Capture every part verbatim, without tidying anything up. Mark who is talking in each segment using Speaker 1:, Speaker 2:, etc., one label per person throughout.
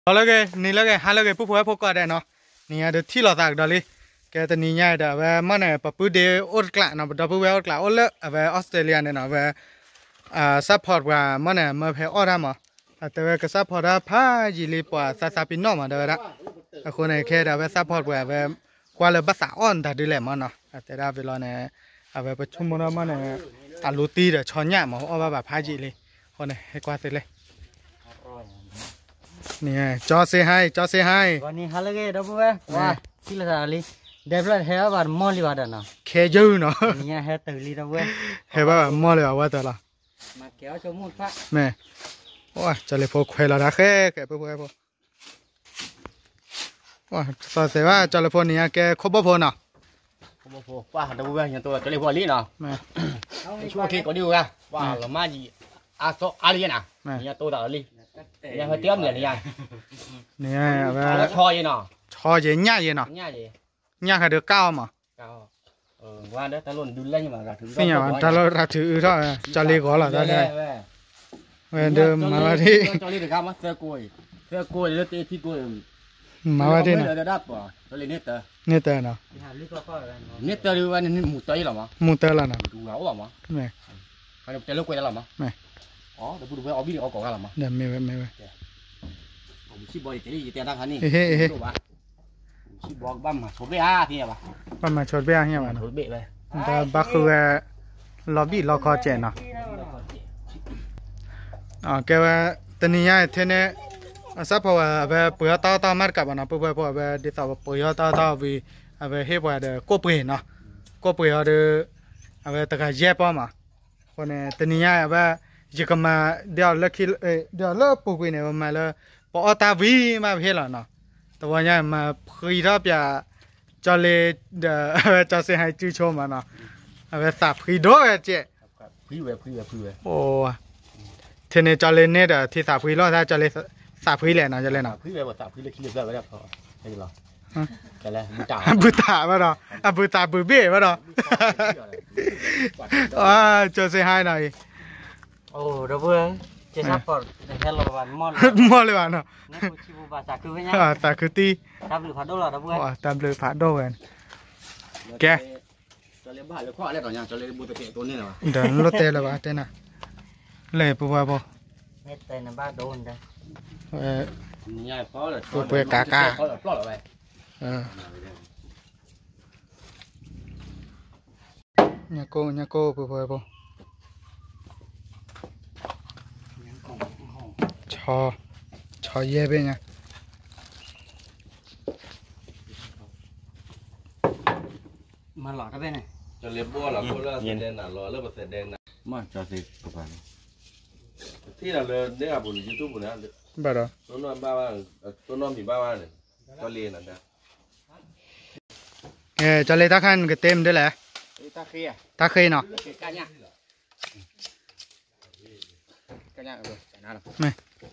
Speaker 1: 好了个，你那个还那个不会不搞的喏，你看这提了咋个哩？cái tên này nhảy đó về mà này bắp đế ớt lạ nó bắp đế ớt lạ ớt lợ về Australia này nó về à support và mà này mà phải ớt mà à từ cái support đó phá gì li bỏ sa sa pin nó mà đó đó àคนnày kia đó về support về về qua là bắt xã ớt đã đi làm mà nó à từ đó về lo này à vềประชุมnó mà này à lúa tì đó chọn nhẹ mà ớt vào phá gì liคนnàyให้qua tới đây nè cho xe hai cho xe hai
Speaker 2: วันนี้ฮัลโหลเกดับเบิ้ลว้าที่ละอะไรเดฟล์เฮลบาร์มอลลีบาร์นะ
Speaker 1: แค่ยืนเนาะ
Speaker 2: นี่เฮตื่นลีดับเบิ้ล
Speaker 1: เฮลบาร์มอลลีว่าแต่ละ
Speaker 2: มาเกี่ยวชมุนฟ้า
Speaker 1: แม่ว้าจะเลยพกเขยละนะแค่แกไปพกไปว้าสอดเสียว่าจะเลยพกเนี่ยแกครบพอเนาะ
Speaker 3: ครบพอว่าดับเบิ้ลอย่างตัวจะเลยพกลีเนาะแม่ช่วยคิดก็ดีว่าว่าเรามาจีอาโซอาลีนะเนี่ยตัวต่อลีเนี่ยเขาเตรียมเลยเนี่ย
Speaker 1: เนี่ย
Speaker 3: ว่าชอยเนาะ
Speaker 1: ชอยเย็นง่ายเย็นเนาะ
Speaker 3: ง่ายเย็น
Speaker 1: ง่ายแค่เดือดเก้ามา
Speaker 3: เก้าเออว่าเด้อตะลุ่นดุลเล่นมาเราถือ
Speaker 1: สิ่งอย่างตะลุ่นเราถือเท่าจะเลี้ยก่อนหรอได้ได้เว้นเดิมมาว่าที่
Speaker 3: จะเลี้ยครับมั้ยเสื้อกล้วยเสื้อกล้วยแล้วตีที่กล้วย
Speaker 1: มาว่าที่
Speaker 3: นะเดี๋ยวดับป่ะจะเลี้ยเนตเตอร์
Speaker 1: เนตเตอร์เนาะ
Speaker 3: เนตเตอร์ดูว่านี่หมูเตอร์หรอมั้ง
Speaker 1: หมูเตอร์ละเนาะ
Speaker 3: ดูเราหรอมั้ง
Speaker 1: ไม่
Speaker 3: ใครจะเลี้ยกล้วยได้หรอมั้ง
Speaker 1: ไม่
Speaker 3: อ๋อเดี๋ยวพูดดูว่าเอาวิดีโอก่อนกันหรอมั้ง
Speaker 1: เดี๋ยวไม่ไม่ไม่
Speaker 3: ผมชิบอยจะได้ยินแต่ดังคันนี้
Speaker 1: เฮ้เฮ้
Speaker 3: ชิบอกบัมมาชดเบะที่เนี่ยปะ
Speaker 1: บัมมาชดเบะเนี่ยมัน
Speaker 3: ชดเบะไป
Speaker 1: แต่บักคือล็อบบี้ล็อกคอเจนเนาะอ่าแกว่าตอนนี้ยังเท่านี้สัพพะว่าแบบเปลือกต่อต่อมาร์กับนะเปลือกเปลือกแบบดิสาวเปลือกต่อต่อวิแบบเฮ้ยว่าเด็กกู้เปลือกเนาะกู้เปลือกเด็กแบบตะการเย็บป้อมาคนเนี่ยตอนนี้ยังแบบยิ่งมาเดี๋ยวเลิกคิดเเดี๋ยวเลิกปลูกเนี่ยมาแล้วพอตาวีมาเห็นแล้วเนาะแต่ว่าเนี่ยมาคุยรอบอย่าจะเลยเดี๋ยวจะเสียให้จื้อชมมาเนาะแบบสับคุยด้วยเจ๊
Speaker 3: คุยเว้ยคุยเว้ยคุยเว้ย
Speaker 1: โอ้ทีนี้จะเลยเนี่ยเดี๋ยวที่สับคุยรอบถ้าจะเลยสับคุยแหละเนาะจะเลยเนาะ
Speaker 3: คุยเว้ยว่าสับคุยเลยคิดเรื่องอะไรพอใช่หรอแค่แล้วบุตา
Speaker 1: บุตาป่ะเนาะอ่ะบุตาบุเบ้ป่ะเนาะอ่าจะเสียให้หน่อย
Speaker 2: โอ้ดับเบิ้ลจะซัพพอร์ตเฮลบาร์มอล
Speaker 1: มอลเลยป่ะเนาะ
Speaker 2: นี่คือชิบูบาสักคือไง
Speaker 1: อ่าสักคือตี
Speaker 2: ตามหรือผัดโดล่ะดับเบิ้ล
Speaker 1: อ๋อตามหรือผัดโดกันแก
Speaker 3: จะเลี้ยบ้านหรือข้ออะไรต่ออย่างจะเลี้ยบุตรเตะตัวนี้เหรอ
Speaker 1: เดี๋ยวรถเตะเลยป่ะเต้นน่ะเลยปุ๊บปุ๊บ
Speaker 2: เฮ็ดแต่ในบ้านโดนได้
Speaker 1: เออ
Speaker 3: นี่เพราะอะไร
Speaker 1: ปุ๊บปุ๊บกากา
Speaker 3: เพราะอะไรปลอดอะไร
Speaker 1: เออเนี่ยโก้เนี่ยโก้ปุ๊บปุ๊บปุ๊บชอชอเย่เป็นไง
Speaker 2: มาหลอดได้ไหมเนี่ย
Speaker 4: จะเลี้ยบัวหรอบัวแล้วเสร็จแดงหนาหล่อแล้วเสร็จแดงหนา
Speaker 3: มาจะสิประมาณ
Speaker 4: ที่เราเลยเนี่ยบุญยูทูบบุญนะ
Speaker 1: บ้าเหรอ
Speaker 4: ต้นน้ำบ้าบ้านต้นน้ำผีบ้าบ้านเนี่ยก็เรียนนั่นนะ
Speaker 1: เออจะเลยตาขันก็เต็มด้วยแหละ
Speaker 3: ตาเคีย
Speaker 1: ตาเคยเนาะ
Speaker 3: กันยังกันยังเออใส่น้ำหรอ
Speaker 1: ไม่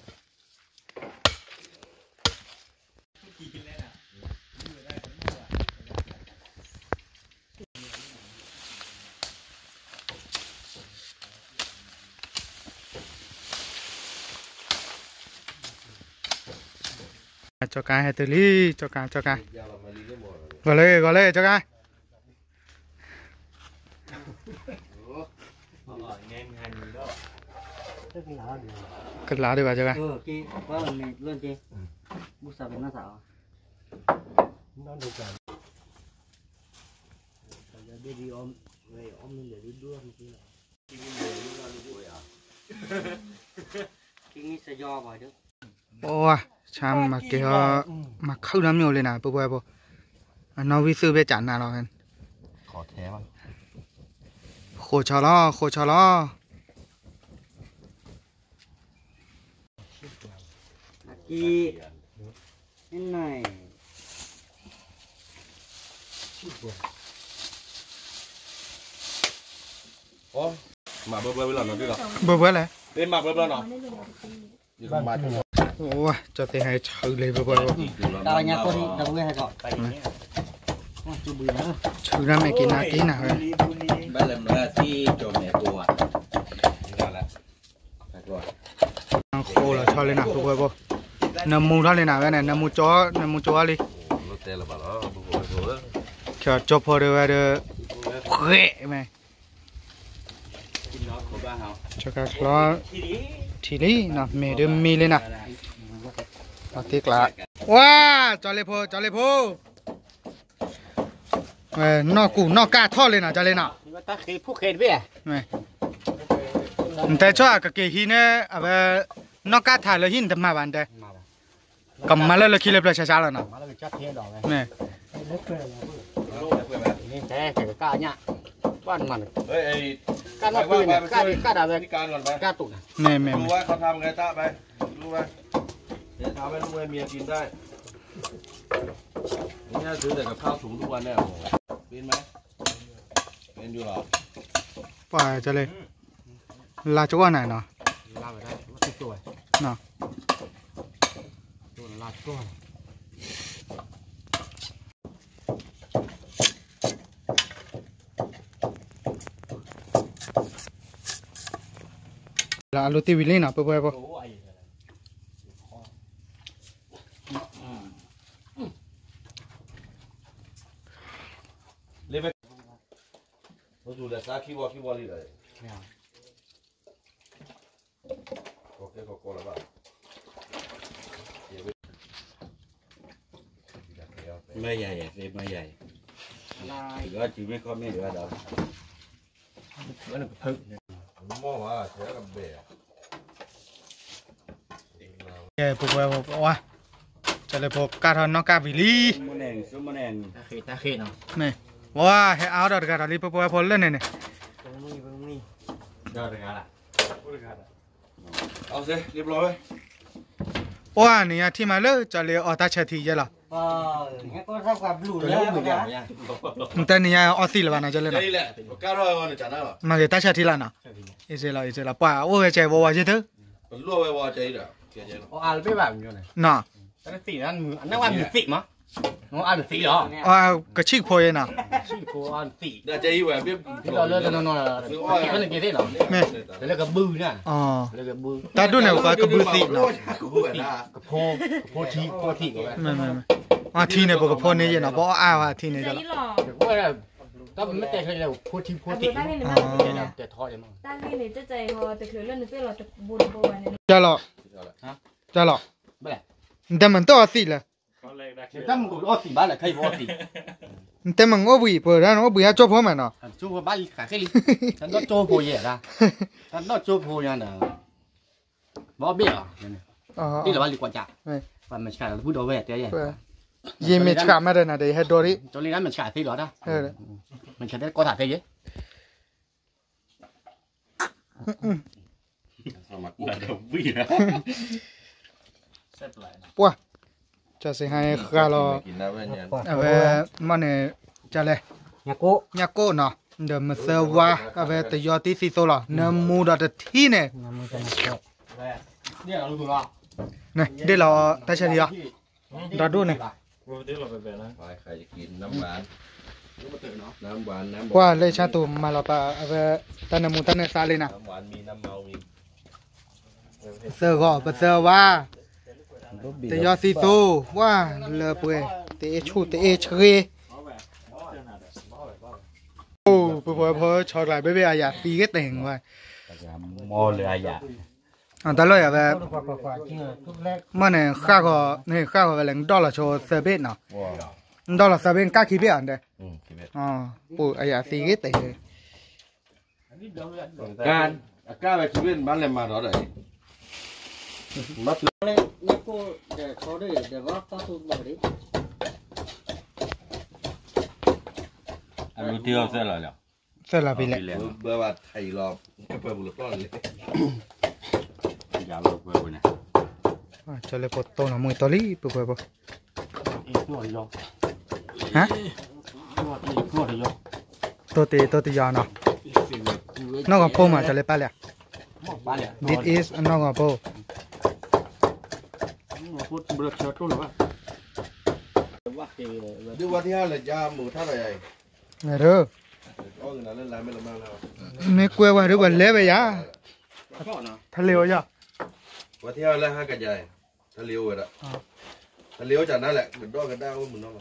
Speaker 1: cho cái hay từ ly cho cái cho cái gọi lên gọi lên cho cái cất lá đi vào cho cái
Speaker 2: ừ kia quá là mình luôn chứ bút sao nó sao nó đủ cả đi đi ôm về ôm mình để đi đua một tí nào cái nghĩ sẽ do vậy đó
Speaker 1: ô chăm mà kia mà khâu lắm nhiều lên nào bố bố bố nó vi sư bé chán nào rồi
Speaker 3: khó thế mà
Speaker 1: khổ cho lo khổ cho lo
Speaker 2: chị cái này
Speaker 4: ô mà bơ bơ bây giờ nó đi rồi
Speaker 1: bơ bơ này
Speaker 4: lên mà bơ bơ nó
Speaker 1: ô cho thế hay chữ lên bơ bơ
Speaker 2: đào nhà cô đi đào người hay gọi
Speaker 1: chữ ra mẹ kia nào tí nào
Speaker 4: rồi bây giờ làที่โจมแม่ตัวนี่แหละ
Speaker 1: khô là cho lên nào bơ bơ น้ำมูท่าเลยนะเว้ยเนี่ยน้ำมูจ้อน้ำมูจ้อเลย
Speaker 4: รถเตะละบาทอ๋อบุกไปบุกเลย
Speaker 1: เขียวจบพอเดี๋ยวเดี๋ยวเฮ้ยแม่จะกัดล้อทีนี้นะเมย์เดิมมีเลยนะเอาติ๊กละว้าจอเลยพอจอเลยพอเอ้นอกกูนอกกาทอดเลยนะจอเลยนะ
Speaker 3: ตาเขยผู้เขยเว้ย
Speaker 1: แม่แต่ช่วงกับเกฮีเนี่ยเอาไปนอกกาถ่ายเลยหินแต่มาบันเดกำมาแล้วเราคิดเลยเปล่าช้าๆแล้วนะ
Speaker 3: มาแล้วจัดเทียดอกเลย
Speaker 1: แม่
Speaker 3: นี่แท้เขยกล้าเนี่ยบ้านมัน
Speaker 4: เฮ้ยไอ้
Speaker 3: กล้าปืนเนี่ยกล้ากล้าดาบ
Speaker 4: พิการก่อนไป
Speaker 3: กล้าตุก
Speaker 1: แม่แม่
Speaker 4: ดูว่าเขาทำไงตาไปดูไปเดี๋ยวทำให้ลูกเมียกินได้นี่ซื้อแต่กับข้าวถุงทุกวันเนี่ยโอ้โหเป็นไหมเป็นอยู่หรอ
Speaker 1: ปล่อยจะเลยลาจัวไหนเนาะ
Speaker 3: ลาไปได้ว่าตัว
Speaker 1: เนาะ
Speaker 3: ตัวลาตัว
Speaker 1: ลาลูติวิลลี่นะเพื่อนๆ
Speaker 4: เลยไปเราดูแต่ซาคีวอคีวอลีเลยโอเคก็โกละบ้า
Speaker 2: ไม่ใหญ่เซฟไม่ใหญ่ก็จีไม่ค่อยไม่เหลือดอก
Speaker 3: มันพึ่ง
Speaker 4: มอว่าเสียกับเบะ
Speaker 1: เอ้พวกเราว่าจะเลยพวกการทอนนอกกาวิลลี่
Speaker 2: มันแดงซุปมันแดง
Speaker 3: ตาเขยตาเขยเนาะ
Speaker 1: นี่ว่าให้เอาดอกการทลีพวกเราพอเล่นเนี่ย
Speaker 2: ยอดเลยกันละ
Speaker 4: เอาสิเรียบร้อย
Speaker 1: ว่านี่ที่มาเลยจะเลยออตาเชทีเยอะละ
Speaker 2: อ๋องั้นก็ทำกับลูกแล้วเหมือนกัน
Speaker 1: แต่นี่ออสิละวันนะจะเลยนะ
Speaker 4: นี่แหละก้าวร้อยวันจะน่าหรอ
Speaker 1: มาเกตาเชทีละนะเอเซละเอเซละป่าโอ้ยใจว่าว่าจะเถอะ
Speaker 4: มันรั่วไปว่าใจเด้อเกี่ยเนาะ
Speaker 3: อ๋ออ่านไปแบบนี้เลย
Speaker 1: น่ะ
Speaker 3: แต่สีนั้นอันนั้นว่ามีสีมั้งอ๋ออ่านสีเหรอ
Speaker 1: อ่ากระชิกพอยนะ
Speaker 3: สีโคอ่านสี
Speaker 4: น่าใจอยู่แบบพี่
Speaker 3: ที่เราเลือกกันนอนๆสีก็เลยกี่สีเหรอ
Speaker 1: แม่
Speaker 3: แล้วเลือกกับบื้อเนี่ย
Speaker 1: อ๋อ
Speaker 3: เลือกกับบื้อ
Speaker 1: ตาดูเนี่ยก็กระบือสิเนาะ
Speaker 3: กับโพโพทีโพทีก็ได้
Speaker 1: ไม่ไม่ไม่อ่ะทีเนี่ยพวกพอเนี่ยเนาะเพราะอ้าวทีเนี่ยจะละ
Speaker 3: แต่ว่าถ้าไม่แต่เคยเราโพทีโพทีแต่ทอดเลยมั้ง
Speaker 5: ตั้งนี่เนี่ยจะใจพอแต่คือเรื่องนึงเราจะบุญบัวเนี่ย
Speaker 1: จะละจะละ
Speaker 3: ไม่แหละ
Speaker 1: แต่มันต้องสิละ
Speaker 3: ถ้ามึงก็สีบ้านแหละใครพอสี
Speaker 1: แต่มันก็บุยเปิดแล้วก็บุยให้จบพร้อมมันเนาะ
Speaker 3: จูบบ้านขาแค่นี้ฉันต้องโจโพเยอะนะฉันต้องโจโพยันอ่ะบ่เบี้ย
Speaker 1: อ๋อ
Speaker 3: นี่เราบ้านลีกว่าจ่าวันมันฉาเราพูดเอาไว้แต่ยัง
Speaker 1: ยิมเมชกามาได้นะเดี๋ยวให้ดอริ
Speaker 3: จนนี้นั้นมันฉาที่หรอนะ
Speaker 1: เออ
Speaker 3: มันฉาได้ก็ถ่ายเยอะ
Speaker 2: สมัครกูเดี๋ยววิ่งนะ
Speaker 1: ปัวจะสิให้คาร์ล
Speaker 4: กินน้ำเป็นยัง
Speaker 1: เอาไว้มันเนี่ยจะเลย
Speaker 3: ยาโก้
Speaker 1: ยาโก้เนาะเดี๋ยวมาเซอร์ว่าเอาไว้แต่ยอดที่สิโซล่ะเนื้อมูดอดที่เนี่ย
Speaker 3: เนี่ยเราดูว่า
Speaker 1: เนี่ยเดี๋ยวเราแต่เฉลี่ยดอดูเนี่ย
Speaker 4: ไปใครจะกินน้ำหวานน้ำหวานน้ำ
Speaker 1: ว่าเลยชาตูมาเราไปเอาไว้ตอนน้ำมูตอนเนี่ยซาเลยนะ
Speaker 4: น้ำหวานมีน้ำเมามี
Speaker 1: เซอร์ก็ไปเซอร์ว่าแต่ยอดสิโซว่าเลอเปื่อยแต่เอชูแต่เอเชยโอ้พอพอชอหลายเบ๊ะๆอ่ะปีก็แต่งว่ะ
Speaker 2: มอเลยอ่ะ
Speaker 1: อ่ะแต่เลยอ่ะแบบมันเนี่ยข้าก็เนี่ยข้าก็แรงดอลลาร์โชว์เซเบนเนาะดอลลาร์เซเบนก้าคิดเบี้ยอันเด้
Speaker 4: อืมคิดแบบ
Speaker 1: อ๋อปู่ไอ้ยาสีก็แต่งเลย
Speaker 4: การกล้าไปคิดเป็นบ้านเลยมาหรอเลยมัด
Speaker 2: เลยนักกูเดี๋ยวเขาได้เดี๋ยวว่าเขาถูกบอกดิอันนี้เที่ยวเสร็จแล้ว
Speaker 1: เสร็จแล้วไปแล้ว
Speaker 4: เบอร์ว่าไทยรอบก็เปิดบุหรี่ปล้อนเลย
Speaker 2: อย่าลบไปนะ
Speaker 1: อ่ะจะเลยปวดตัวหน่ะมือตัวนี้ปุ๊บปุ๊บ
Speaker 3: อีกตัวเดียว
Speaker 1: ฮะ
Speaker 3: ตัวอีกตัวเดียว
Speaker 1: ตัวตีตัวตียาวเนาะนอกจากพ่อมาจะเลยไปแล้ว
Speaker 3: บ้านเนี่ย
Speaker 1: this is นอกจากพ่อ
Speaker 3: พูดเบลอเชิดรู้หรือว่าว่าเกย์เลย
Speaker 4: ดูว่าที่ห้าเลยยาหมูท่าไหร่
Speaker 1: ไงเด้อ
Speaker 4: ก็คือนั้นเล่นไรไม่ละมั่งแล้ว
Speaker 1: ไม่กลัวว่าหรือว่าเละไปยะทะเลวะยะ
Speaker 4: ว่าที่ห้าเลยห้ากันใหญ่ทถ้าเลี้ยวอ่ะถ้าเลี้ยวจากนั่นแหละเหมือนดอกกันได้ว่าเหมือนน้อง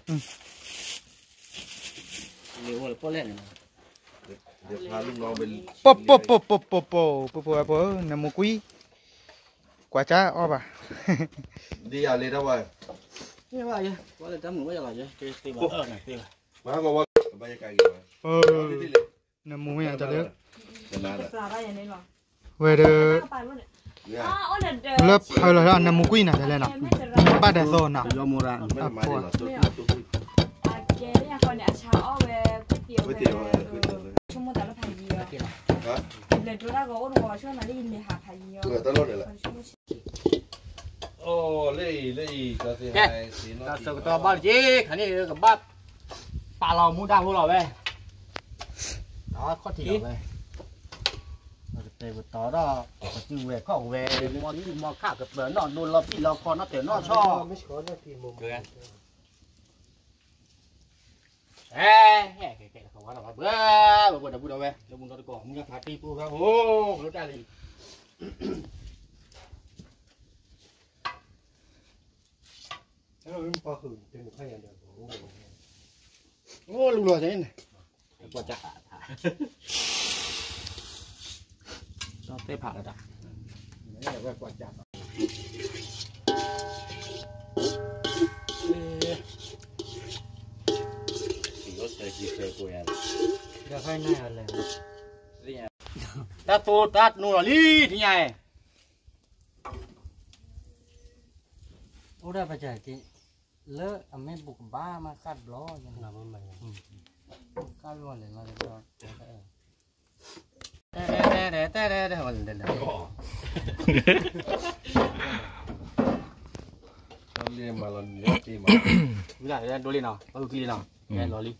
Speaker 2: เลี้ยวอะไรป้อเล่น
Speaker 4: เดี๋ยวพาลูกน้องไป
Speaker 1: ป๊บป๊บป๊บป๊บป๊บป๊บป๊บป๊บป๊บน้ำมูกุยกว่าจ้าอ้อป่ะ
Speaker 4: ดีอะไรนะวะ
Speaker 2: นี่ว่าเยอะว่าจะทำหนูว่าจะอะไรเยอะเตีบ้าเออหน่อยเตีบ้า
Speaker 4: มาก็ว่าบรรยากาศกี่วัน
Speaker 1: เออน้ำมูไม่อยากจะเลือก
Speaker 5: ปลาได้ยังไงหรอ
Speaker 1: เวเดอร์เลิกเอาเลยน้ำมูกุยน่ะจะเล่นอ่ะบ้านเดซอนน่ะ
Speaker 2: ยอมูระ
Speaker 4: ไม่มาเลยหรอตุ๊กตุ๊ก
Speaker 5: แกเนี่ยคนเนี่ยชาอ้อเวก๋วยเตี๋ยวชั่วโมงแต่ละพันเดียวฮะเดี๋ยวดูแล้วก็อ้วนหัวช่วยมาได้ยินเลยหาพันเดียว
Speaker 4: เออตลอดเลยแหละโอ้เล่เล่ก็สิให้สิ
Speaker 3: น้องตัวบ้านจีคันนี้กับบ้านปลาเรามูดังพวกเราเว้ยอ๋อข้อที่เราเว้ยเราจะไปบต่อđóก็จื้อเว้ยข้อเว้ยมอนี่มอข้ากับเบอร์นอนโดนเราพี่เราคอน้าเต๋อนอชอบไม่ขอน้าพี่มุมเอ้ยแก่แก่เขาว่าเราเบ้อเบ้อเดี๋ยวพูดเอาเว้ยเดี๋ยวมึงเราจะก่อมึงจะพาตีปูครับโอ้รู้ใจเลย
Speaker 2: แล้วมันพอหืนเป็นหมูไข่อย่างเดียว
Speaker 3: โอ้ลุงหล่อจังเลยกว่าจะชอบเตะผักแล้วจ้ะนี่แบบกว่าจะ
Speaker 2: เดี๋ยวค่อยหน้าอะไร
Speaker 3: ตัดตูตัดนู่นลี่ที่ไง
Speaker 2: โอ้ได้ไปจ่ายที่เลอะอเมบุกบ้ามาคัดล้อยังหนามันใหม่คัดล้อเลยมาเลยก็
Speaker 3: แต่แต่แต่แต่แต่วันเดินเลย
Speaker 4: ทำเรียนมาลอนเลี้ยตีมา
Speaker 3: วิลาเรียนดูลีน่ะมาดูกีลีน่ะเรียนลอลี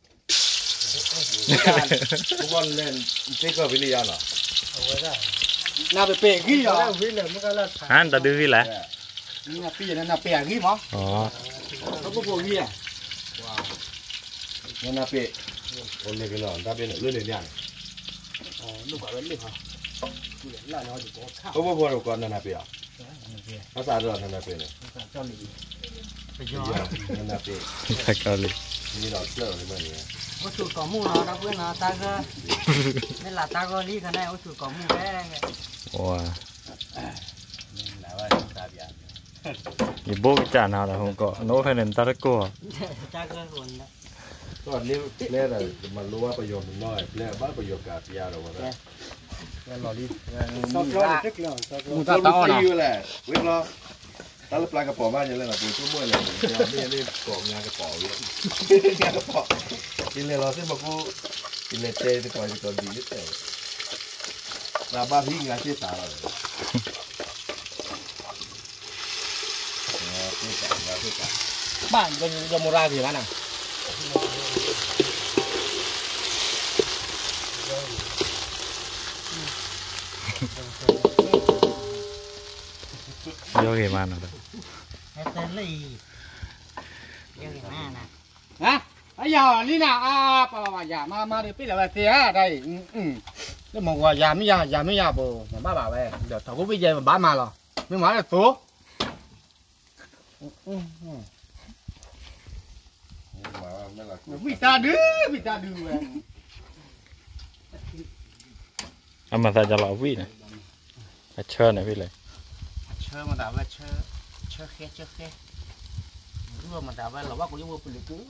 Speaker 4: ทุกวันเล่นเจ๊ก็วิริยาน่ะ
Speaker 2: เอาไว้ได้
Speaker 3: น่าไปเปะกี่เหรอ
Speaker 2: วิเลยมันก็ละ
Speaker 6: ฮันตาดื้อแหละ
Speaker 3: นี่น่ะปีนั่นน่ะเปะกี่มั้ง
Speaker 6: อ๋อ
Speaker 3: เขาก็บอกกี่อ่ะ
Speaker 4: ว้าวนั่นน่ะเปะคนเล็กกันหน่อยถ้าเป็นเรื่องเล็กอย่าง
Speaker 3: อ๋อลูกแบบเล็กเหรอล่าเนาะอยู่ก็ข้าว
Speaker 4: เขาบอกว่าเราก่อนนั่นน่ะเปะภาษาเรานั่นน่ะเปะเนี่ย
Speaker 3: เกาหลี
Speaker 4: ไปย้อนนั่นน่ะเปะ
Speaker 6: เกาหลี
Speaker 4: นี่เราเชื่อหรือไม่เนี่ย
Speaker 2: ว่าสูตรก่อมูเนาะนะเพื่อนเนาะตาก็นี่หลาตาก็รีกันได้ว่าสูตรก่อมูแค่ไง
Speaker 6: ว้าอย่าโบกจานเอาละผมก็โน้ตให้เน้นตาตะกัว
Speaker 2: ตาก็คนนะ
Speaker 4: ตอนนี้เล่อะไรมันรู้ว่าประโยชน์มันน้อยเล่บ้านประโยชน์กับยาเราเนี่ย
Speaker 3: เล่นหล่อดี
Speaker 2: ตอกล้อเล็กล้อตอกล้อ
Speaker 4: ตาตาอ่อนอยู่แหละเว้ยล้อตาลูกปลากระป๋องบ้านยังเล่นแบบปูชุ่มมือเลยไม่ยังได้กรอบงานกระป๋องเลยงานกระป๋องกินเลยเราเส้นบะกูกินเลยเจตะกอนตะกอนดีนิดเดียวลาบ้าพี่งานที่ตาเรา
Speaker 3: บ้านเป็นยมราที่บ้านน่ะ
Speaker 6: โยกกี่มันอ่ะ
Speaker 2: แต่เลยโยกกี่มันนะ
Speaker 3: ฮะไอ้ยานี่นะอ่าปะปะยามามาเดี๋ยวพี่เลยเสียได้อืมอืมแล้วมองว่ายาไม่ยายาไม่ยาบ่มาบ้าบ่าเว้ยเดี๋ยวถ้ากูไปเจอบ้านมาหรอไม่มาแล้วตัววิตาดื้อวิตาดื้อเว้ย
Speaker 6: เอามาใส่จะหล่อวิ่งนะเชิญหน่อยพี่เลย
Speaker 2: เชิญมาด่าว่าเชิญเชิญแค่เชิญแค่รู้ว่ามาด่าว่าเราว่ากูยังว่าเป็นลูกกู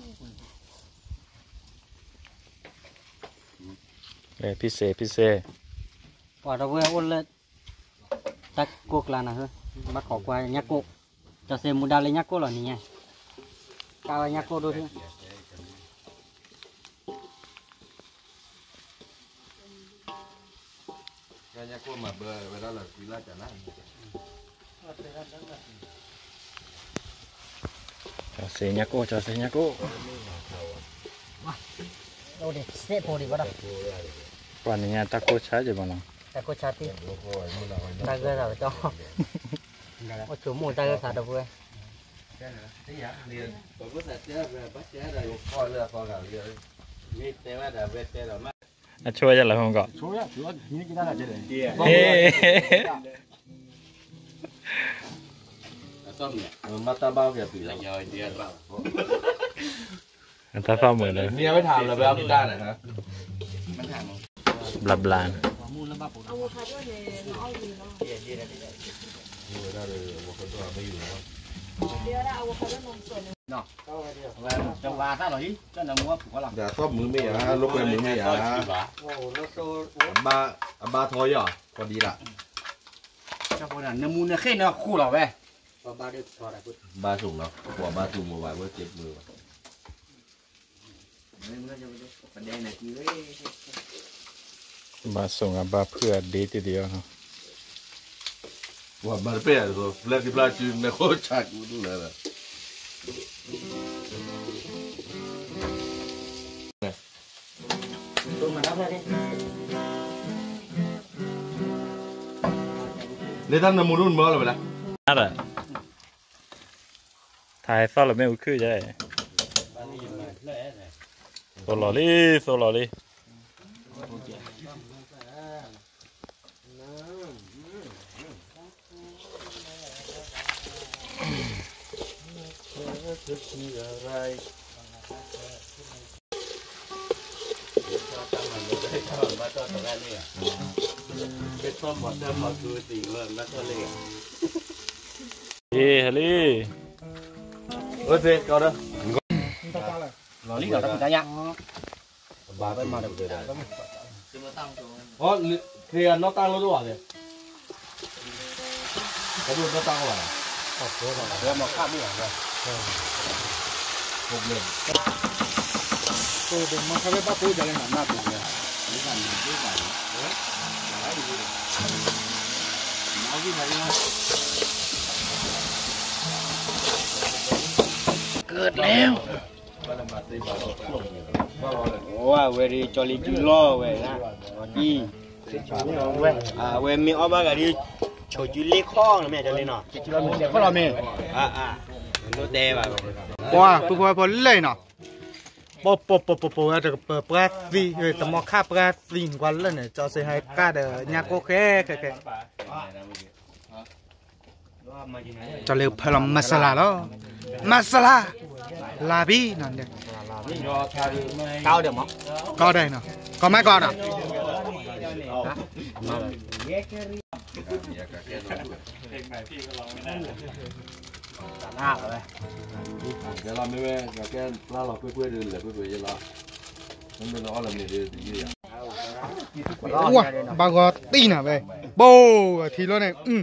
Speaker 6: เอ้พิเศษพิเศษ
Speaker 2: พอเราเว้ยอ้นเลยตักกุกลานะเฮ้ยมาขอกวายยักกุกจะเสมุดาเลยยักกุกหรอนี่ไงกาวยักกุกดูที่
Speaker 4: Kayaknya aku mah berada lah villa jalan.
Speaker 6: Casenya kok, casenya kok.
Speaker 2: Wah, udah set poli pada.
Speaker 6: Paninya takut saja mana?
Speaker 2: Takut cati. Taga lah betul. Oh cuma taga ada gue.
Speaker 4: Iya, dia bagus saja, baca ada. Kau lihat kau kau lihat. Ini tema ada baca ada.
Speaker 6: ช่วยจะอะไรผมก็
Speaker 3: ช่วยช่วยนี่กินได้แล้วเจ๊
Speaker 6: เฮ้
Speaker 4: มาตาบ้าแกปีแล้ว
Speaker 6: ถ้าฟ้าเหมือนเลย
Speaker 4: เมียไม่ถามเลยไปเอากีตาร์หน่อยฮะ
Speaker 6: บลาบลาน
Speaker 5: อะโวคาโดเนี่ยน้อยดีเนาะ
Speaker 4: ได้เลยว่าเขาตัวไม่อยู่แล้ว
Speaker 5: เดี๋ยวได้อะโวคาโดนมสด
Speaker 3: จังหวะถ้าเราที่จะนำมัวผูกหลัง
Speaker 4: อย่าชอบมือไม่ยาลบไปมือไม่ยาบ้าบ้าทอยอ่ะพอดีละ
Speaker 3: เจ้าคนนั้นน้ำมูลเนี่ยเข้เนี่ยคู่เราเว้ย
Speaker 4: บ้าสูงเนาะหัวบ้าสูงมาไว้ว่าเจ็บมือ
Speaker 6: บาส่งกับบาเพื่อดีทีเดียวเนาะ
Speaker 4: ว่ามันเป็นอะไรตัวเล่นที่ปลาจีนเนี่ยโคตรชักกูดูเลยนะ
Speaker 2: ตัวมันรับได้ดิ
Speaker 4: นี่ท่านน้ำมูรุ่นเมื่อไรไปละ
Speaker 6: นั่นแหละถ่ายฟ้าหรือไม่อุ้ยคือใช่โซลอรี่โซลอรี่ เฮ้ฮัลลี่
Speaker 4: เออเจ๊ก็ได้
Speaker 3: เราลีเราต้องใจยัง
Speaker 4: บ้าไปมาเดี๋ยวเดี๋ยวได้เพราะเคลียร์นอกตั้งแล้วด้วยเลยเขาดูนอกตั้งก่อน
Speaker 3: เดี๋ยวมาข้ามไม่หรอกเลย
Speaker 4: หกเดือน
Speaker 1: ตัวเด็กมันเขาไปบ้าพูดอะไรหนาหน้าตัวเนี่ยเกิดแล้ว
Speaker 2: ว่าเวรีจอลีจิโร่เว้ยนะดีเว้ยอ่าเว้ยมีอบากาดีโชจุเล็กข้องนะแม่จะเล่นเนาะ
Speaker 1: เขาเราเมย์
Speaker 2: อ่าอ่าโนเดบ่ะ
Speaker 1: ว้าปุ๊บปุ๊บปุ๊บเลยเนาะปุ๊บปุ๊บปุ๊บปุ๊บปุ๊บจะเปิดเปิดวีเออแต่มอค่าเปิดวีกว่าเลยเนี่ยจะเสียให้ก้าเดญาโกแค่แค่แค่จะเรียกพลังมาสลาแล้วมาสลาลาบีนั่นเดียว
Speaker 2: เก้าเดี๋ยวมั้ง
Speaker 1: ก็ได้เนาะก็ไม่ก่อนอ่ะ
Speaker 2: หน้าเลย
Speaker 4: แกเราไม่แม่แกเราเราเพื่อเพื่อเดินเลยเพื่อเพื่อจะเรามันเป็นอะไรเนี่ยเดี๋ยวเดี๋ยว
Speaker 1: ว้าบางก็ตีน่ะเว้ยโบทีละเนี่ยอืม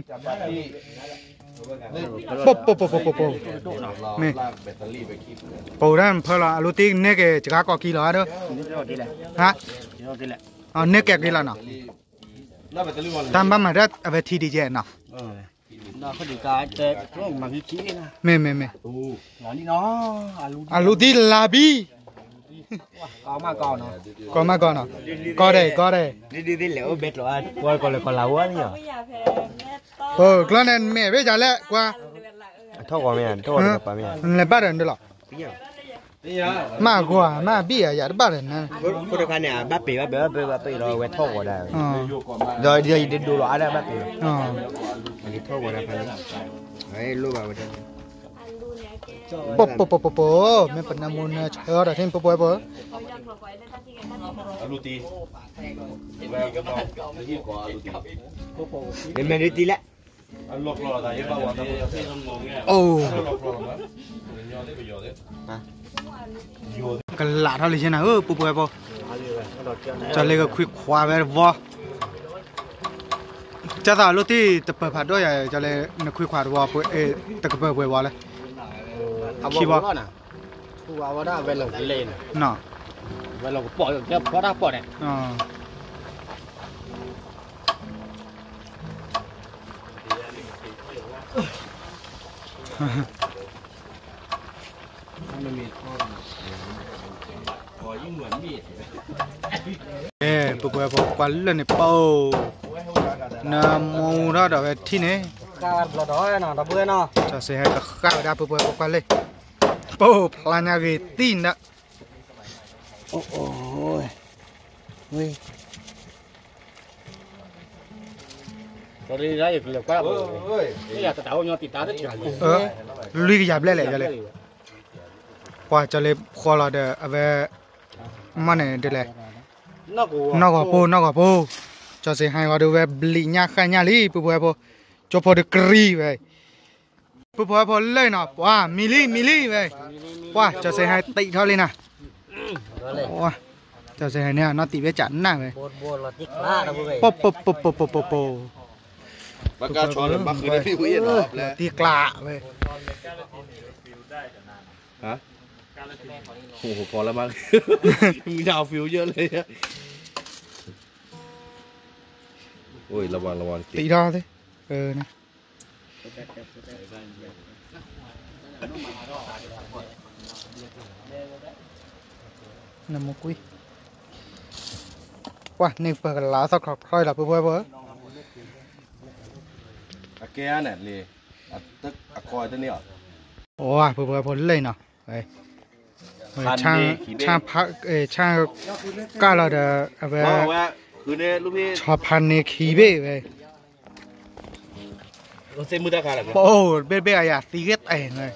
Speaker 1: ปุ๊บปุ๊บปุ๊บปุ๊บปุ๊บปุ๊บ
Speaker 4: ไม่ลากแบตเตอรี่ไปคีบ
Speaker 1: ปูด้านเพลาลูติเนี่ยแกจะก้าวกี่ล้อเด้อฮะอ๋อเนี่ยแกกี่ล้อเนาะ
Speaker 4: ลากแบตเตอรี่วัน
Speaker 1: ตามบ้านมาได้เอาไปทีดีเจเนาะ
Speaker 2: เออน่าเขาดีการแต่ก็มาคิดคิดนะ
Speaker 1: เม่เม่เม่
Speaker 4: ตู้
Speaker 2: หลานนี่เนาะอาลู
Speaker 1: อาลูติลาบี
Speaker 2: เอามาก่อนเนาะ
Speaker 1: ก็มาก่อนเนาะก็ได้ก็ได้
Speaker 2: ดีดีดีแล้วเบ็ดหรอว่าก่อนเลยก่อนเราวะนี่เหรอ
Speaker 5: ไม่อยากแพ้แม่ต้อ
Speaker 1: เออกลนั้นแม่ไปจ่ายแล้วกว่า
Speaker 2: เท่ากับแม่เท่ากับป้าแม่
Speaker 1: เลยบ้านเด้อหรอ
Speaker 4: นี่ฮะ
Speaker 1: มากกว่ามาบี้อ่ะอย่าบ้านนั่น
Speaker 2: คนเดียวกันเนี่ยบ้าปีบ้าปีบ้าปีบ้าปีเราเวทเท่ากันได้
Speaker 1: อ๋อ
Speaker 2: เดี๋ยวเดี๋ยวเดี๋ยวดูเราอะไรบ้าปี
Speaker 1: อ๋อ
Speaker 2: อันนี้เท่ากันได้พันไอ้ลูกแบบว่า
Speaker 5: อันดูเนี่ยแก
Speaker 1: ปุ๊บปุ๊บปุ๊บปุ๊บปุ๊บแม่เป็นน้ำมันเชื้อแต่ที่ปุ๊บปุ๊บปุ๊บ
Speaker 5: เขาอยากหลอกไว้ได้ตั้งที่กันตั้งที่
Speaker 4: อาลูตีแววก็ต้องที่ก่อนอาลูตี
Speaker 2: เป็นแม่ดีตีแหละ
Speaker 4: อันล็อกรอแต่ยังบ้าวันนั้นที่ต้องงงเงี้ย
Speaker 1: โอ้
Speaker 4: ล็อกรอมั้งยอดได้ประโยชน์เลยโยน
Speaker 1: กันหลาดเท่าไหร่ใช่ไหมเออปุ๊บปุ๊บปุ๊บจะเรียกคุยควาเวอร์วะจะตาลูที่จะเปิดผัดด้วยจะเลยนักคุยควาร์วะปุ๊บเอตะกเปิดปุ๊บวะเลย
Speaker 2: คิดว่าน่ะผู้ว่าว่าได้เวลาเล่น
Speaker 1: เนาะ
Speaker 2: เวลาปล่อยแค่พอได้ปล่อยเนี่ย
Speaker 1: อ๋อ
Speaker 4: พอยิ่งเหมือนมีด
Speaker 1: เอ้ปุ๊บปุ๊บปุ๊บกว่าเล่นเนี่ยเป้าน้ำมูน่าเดี๋ยวที่นี่
Speaker 2: การปลดอ้อยน่ะตะเพื่อนเนาะ
Speaker 1: จะเสียให้กับข้าวได้ปุ๊บปุ๊บปุ๊บกันเลยปุ๊บพลานยาเกตีนนะ
Speaker 2: โอ้โหเฮ้ย
Speaker 3: Rồi đi ra được quá.
Speaker 4: Ôi.
Speaker 3: Bây giờ tao nhau tịt tao rất là
Speaker 1: เออลุยหยับเลยแหละจะเลยกว่าจะเลยขอเราเด้อเอาไปมันเนี่ยเด้อเลย
Speaker 3: Nó của
Speaker 1: นอกกว่าปูนอกกว่าปูจะเสียให้ก็ดูแบบบลิญาขายาลีปุ๊บปุ๊บจะพอดูกรีไปปุ๊บปุ๊บเลยเนาะว้ามิลี่มิลี่ไปว้าจะเสียให้ติเท่าเลยนะว้าจะเสียให้เนี่ยนอติไปจัดหน้าไป
Speaker 2: บดบดเราติ๊กล่าเราเว้ย
Speaker 1: ปุ๊บปุ๊บปุ๊บปุ๊บปุ๊บปุ๊บปุ๊บ
Speaker 4: Bác ca cho nó bác cứ đi hủy nó
Speaker 1: ตีกลาไป
Speaker 4: Hả? Ồ, có lắm bác. Đào phiếu dơ lên á. Ôi, là hoàn là hoàn.
Speaker 1: ตีดอสิเออนะน้ำมุกุยว้านี่เปิดล้าสักครั้งค่อยหลับเพื่อเพื่อ
Speaker 4: À kia nè, lì. À tức à coi tên nè.
Speaker 1: โอ้ยเพื่อเพื่อผลเลยเนาะไปช่างช่างพักเออช่างก้าเราเด้อเอาไป
Speaker 4: Ờ, vậy. Cứ nè, lúc đi.
Speaker 1: ชอบพันในขี้เบ้ไป
Speaker 4: Nó xem mưa ta khá là kìa.
Speaker 1: โอ้เบ้เบ้อะอย่าตีเก็ตเองเลย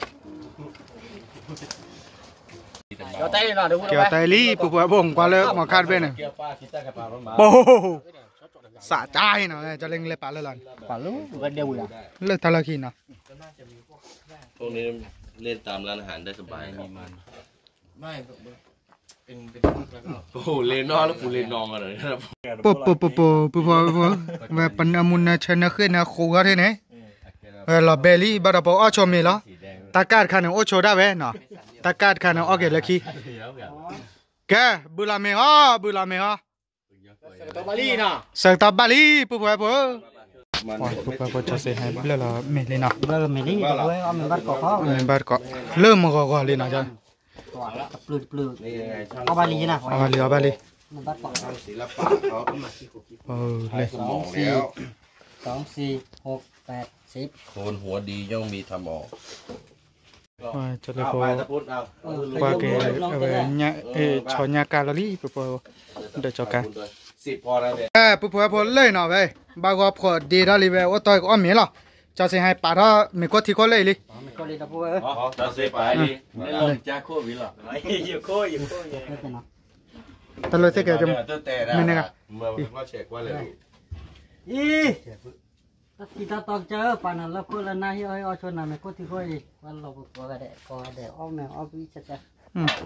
Speaker 3: Cho tay nào đúng
Speaker 1: เกี่ยว
Speaker 3: không?
Speaker 1: ไตลี่เพื่อเพื่อบ่งกว่าเลยมาคาดเบ้เนี่ย
Speaker 4: Kia pa, kita cái pa nó mà.
Speaker 1: โอ้สะใจเนาะจะเล่งเลยปะเลยล่ะ
Speaker 3: Quả lúc gần đều rồi.
Speaker 1: เลิกทะเลาะขี้เนาะ
Speaker 4: พวกนี้เล่นตามร้านอาหารได้สบายมีมันไม่เป็นเป็นโอ้โหเล่นนอกแล้วกูเล่นนองกันเลยนะ
Speaker 1: ปุ๊บปุ๊บปุ๊บปุ๊บปุ๊บปุ๊บปุ๊บแบบปันอามุนนะชนะขึ้นนะคู่กันที่ไหนเออเราเบลลี่บาร์บออ้อชมีเหรอตากาดขันโอโชได้เว้ยเนาะตากาดขันโอเคเลยขี้แกบุลาเมฮะบุลาเมฮะ
Speaker 3: Tao Bali nè.
Speaker 1: เสิร์ฟตาบาลีปุ๊บปุ๊บปุ๊บ
Speaker 4: มัน
Speaker 1: โอ้ยปุ๊บปุ๊บปุ๊บจะเสียให้เรื่องเราไม่เลยเนาะ
Speaker 2: เราไม่ได้เราเว้ยเอามันบัดกอกเขา
Speaker 1: เออบัดก็เริ่มมาก่อนเลยนะจ๊ะ
Speaker 2: ปลืดปลืด
Speaker 4: นี่ยังไงช่าง
Speaker 2: เอาบาลีนะ
Speaker 1: เอาบาลีเอาบาลี
Speaker 2: มันบัดกอก
Speaker 4: ช่างศิลปะเขา
Speaker 1: เออเลย
Speaker 4: สมองแล้ว
Speaker 2: สองสี่หกแปดสิบ
Speaker 4: โคนหัวดีย่อมมีทำออก
Speaker 1: โอ้ยจะเลย
Speaker 4: เอา
Speaker 1: พอ
Speaker 4: ไปตะพุทธเอา
Speaker 1: ว่าแกเอาไปเนี่ยเออชอญญากาลลี่ปุ๊บปุ๊บเดี๋ยวจอกัน
Speaker 4: สิบพอแล้วเนี่ย
Speaker 1: เออปุ๊บปุ๊บปุ๊บเลยเนาะเว้ยบางว่าพอดีได้เลยเว้ยว่าต่อยก็อ้อมเมียหรอจะเสียให้ป่าถ้าไม่ก็ที่ก็เลยเลย
Speaker 2: มันก็เลยนะพวกเอ้ย
Speaker 4: อ๋อจะเสียไปดิไม่ลงจากโควิดหรอ
Speaker 3: Nhiều cô, nhiều cô vậy.
Speaker 2: ไม่เป็นไร
Speaker 1: แต่เลยเสียแกจะ
Speaker 4: ตัวแต่ได้
Speaker 1: ไม่เนี่ย
Speaker 4: เมื่อว่าเช็คว่าเลย
Speaker 2: อีถ้าที่ตาตองเจอปานนั้นแล้วคนละหน้าที่อ้อยอ้อชนน่ะไม่ก็ที่ค่อยวันเราก็ก็ได้ก็ได้อ้อมแมวอ้อมวิจัดจ้ะ
Speaker 1: อืม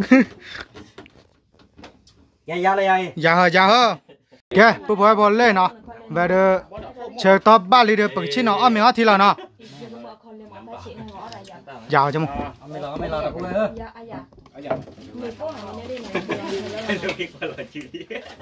Speaker 2: ยายาเลยยาย
Speaker 1: อย่าเหอะอย่าเหอะแกปุ๊บปุ๊บปุ๊บเลยเนาะแบบเดอเชิญตอบบ้านเลยเด้อปึกชิ้นเนาะอ้อมเมียทีละเนาะ
Speaker 5: Giờ mà còn liền mà phải chị này ngõ là dạ.
Speaker 1: ยาวจังมั้ง
Speaker 2: เอาไม่รอไม่รอแล้วพวกเอ้ย
Speaker 5: Dạ ai dạ. Mười cô này nhớ đi này.
Speaker 3: Tôi biết qua là chữ đi.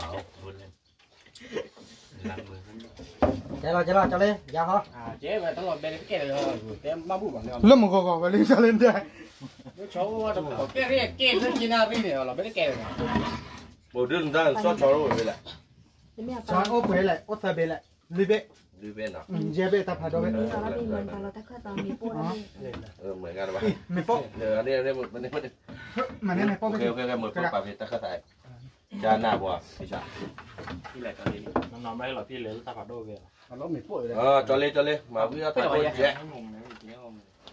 Speaker 2: เจ้าเจ้าเจ้าเลยยาเหรอ
Speaker 3: À, chế mà tao ngồi bên cái kẹt rồi, tem bao bụi bằng nhau.
Speaker 1: เริ่มมันก็ก็ไปเล่นจะเล่นได้
Speaker 3: Nó cháu nó cái cái kẹt nó chỉ nào bên này là bên cái kẹt này.
Speaker 4: โบดึงได้ซอสชอร์โร่ไปแหละ
Speaker 5: Thế mẹ
Speaker 1: ช้อน
Speaker 5: tao.
Speaker 1: โอ้เปเลยโอ้ตาเปเลยลิเบ
Speaker 4: ดูเป็นเหรอ
Speaker 1: อืมเจเบตาพาโดเบ
Speaker 5: Mình tao đi mình tao là tao khơi tao mì cô đó đi.
Speaker 4: เออเหมือนกันปะ
Speaker 1: ไม่โป๊ะ
Speaker 4: เดี๋ยวอันนี้อันนี้มันนี่มัน
Speaker 1: มันนี่ไม่โป๊ะ
Speaker 4: โอ
Speaker 1: ไม่
Speaker 4: เค
Speaker 1: ใช่
Speaker 4: โอเคโอเคหมดปุ๊บปะพี่ตะเข้าใจจานหน้าบัวพี่ชา
Speaker 6: พี่แหละตอนนี้น้องๆไม่หรอกพี่เหลือตาผัดโดเกล
Speaker 3: Nó mì phổi rồi.
Speaker 4: เออจอเลยจอเลยมาพี่เอาถ่ายรูปแยะ
Speaker 6: งงนะจริงๆ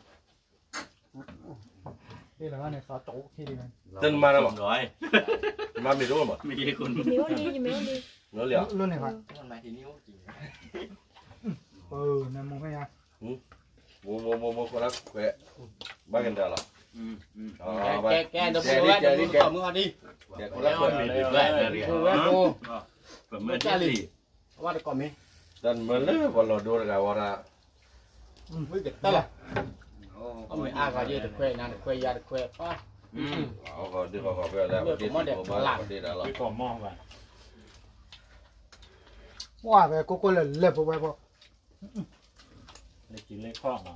Speaker 1: นี่แหละว่าเนี่ยซอสโจ๊กที่ดีมัน
Speaker 4: ตึ้งมาแล้วมั้ง
Speaker 6: ร้อย
Speaker 4: มาไม่รู้มั้ง
Speaker 6: มีคน
Speaker 5: Miếu đi, miếu đi.
Speaker 4: เนื้อเหลี่ยม
Speaker 1: รุ่นไหนครับ
Speaker 6: มันหมายถึงนิ้วจริง
Speaker 1: เออเนี่ยมองให้ยัง
Speaker 4: โมโมโมโมคนละแขวะบ้านกันเดียวหรอ
Speaker 6: อืมอืม
Speaker 4: อ๋อ
Speaker 3: Kẹt
Speaker 4: ไป
Speaker 3: kẹt kẹt nó phổi ra, nó phổi mưa đi.
Speaker 4: เดี๋ยวคนละแขวะ
Speaker 3: Cô ơi cô.
Speaker 6: ผมไม่ได้สิ
Speaker 3: Qua được còn mì.
Speaker 4: ดันมาเลยวันเราดูกันว่า
Speaker 3: Với cái tao là. Có mày a gà gì được quê, nào được quê ra được quê. Quá.
Speaker 6: อืม
Speaker 4: เอาก็ดูเขาไปแล้วประเทศผมบ้านประเทศอะไร
Speaker 6: พี่กอมองว่ะ
Speaker 1: ว่าไปกูก็เลยเล็บไปพอ
Speaker 6: ได้กินเล็กข้องเหรอ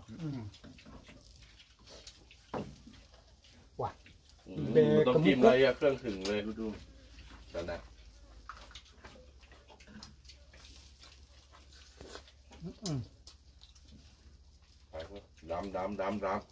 Speaker 4: ต้องกินอะไรเครื่องถึงเลยดูดูตอนนั้นดำดำดำดำ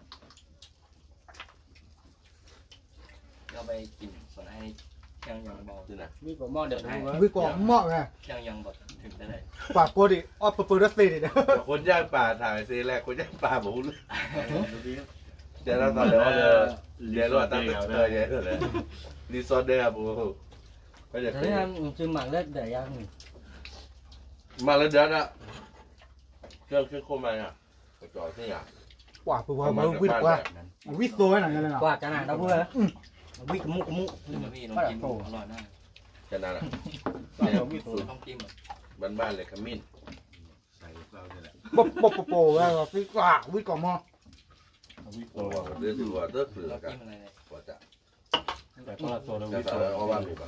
Speaker 7: เราไปกินส่วนให้ยังยังบอก
Speaker 4: นี่นะ
Speaker 3: Mi của mò được đúng không?
Speaker 1: วิกว่าเหมาะไง
Speaker 7: ยังยังบอก
Speaker 4: แถ
Speaker 7: ถึงได้เลย
Speaker 1: ปากโกดิออปปืนรัสเซียดิ
Speaker 4: คนย่างป่าถ่ายซีแรกคนย่างป่าบอกเดี๋ยวเราตอนเดี๋ยวเดี๋ยวเดี๋ยวเราตั้งเตยเดี๋ยวเลยรีสอร์ทเดียบูก็จะ
Speaker 2: thế em chừng mạng lên để ăn
Speaker 4: มาแล้วเดี๋ยวนะเครื่องเครื่องโคมอะไรอ่ะจอดที่อ่ะ
Speaker 1: กว่าปืนว่าวิ่งกว่าวิ่งโซ่หน่อยนั่นแหละ
Speaker 2: qua cái này đâu vừa vi cái mũ cái mũ
Speaker 7: พี่น้องกินอร่อยนะ
Speaker 4: แค่นั้นแหละเนี่ย
Speaker 7: ต้องกิน
Speaker 4: บ้านๆเลยขมิ้นใส่เราเนี่ยแหละ
Speaker 1: ปปปปว่าวิ่งกว่าวิ่งก่อนมอ
Speaker 4: โอ้โหเดือดถือว่าเดือดถือ
Speaker 7: เรา
Speaker 4: กัน
Speaker 7: กินอะไรเนี่ย
Speaker 4: กว่าจะ
Speaker 6: แต่ก็ละตัวเรา
Speaker 4: จะ
Speaker 6: วิ
Speaker 4: ใส่
Speaker 6: ตัว
Speaker 4: เอาบ้านอยู่ปะ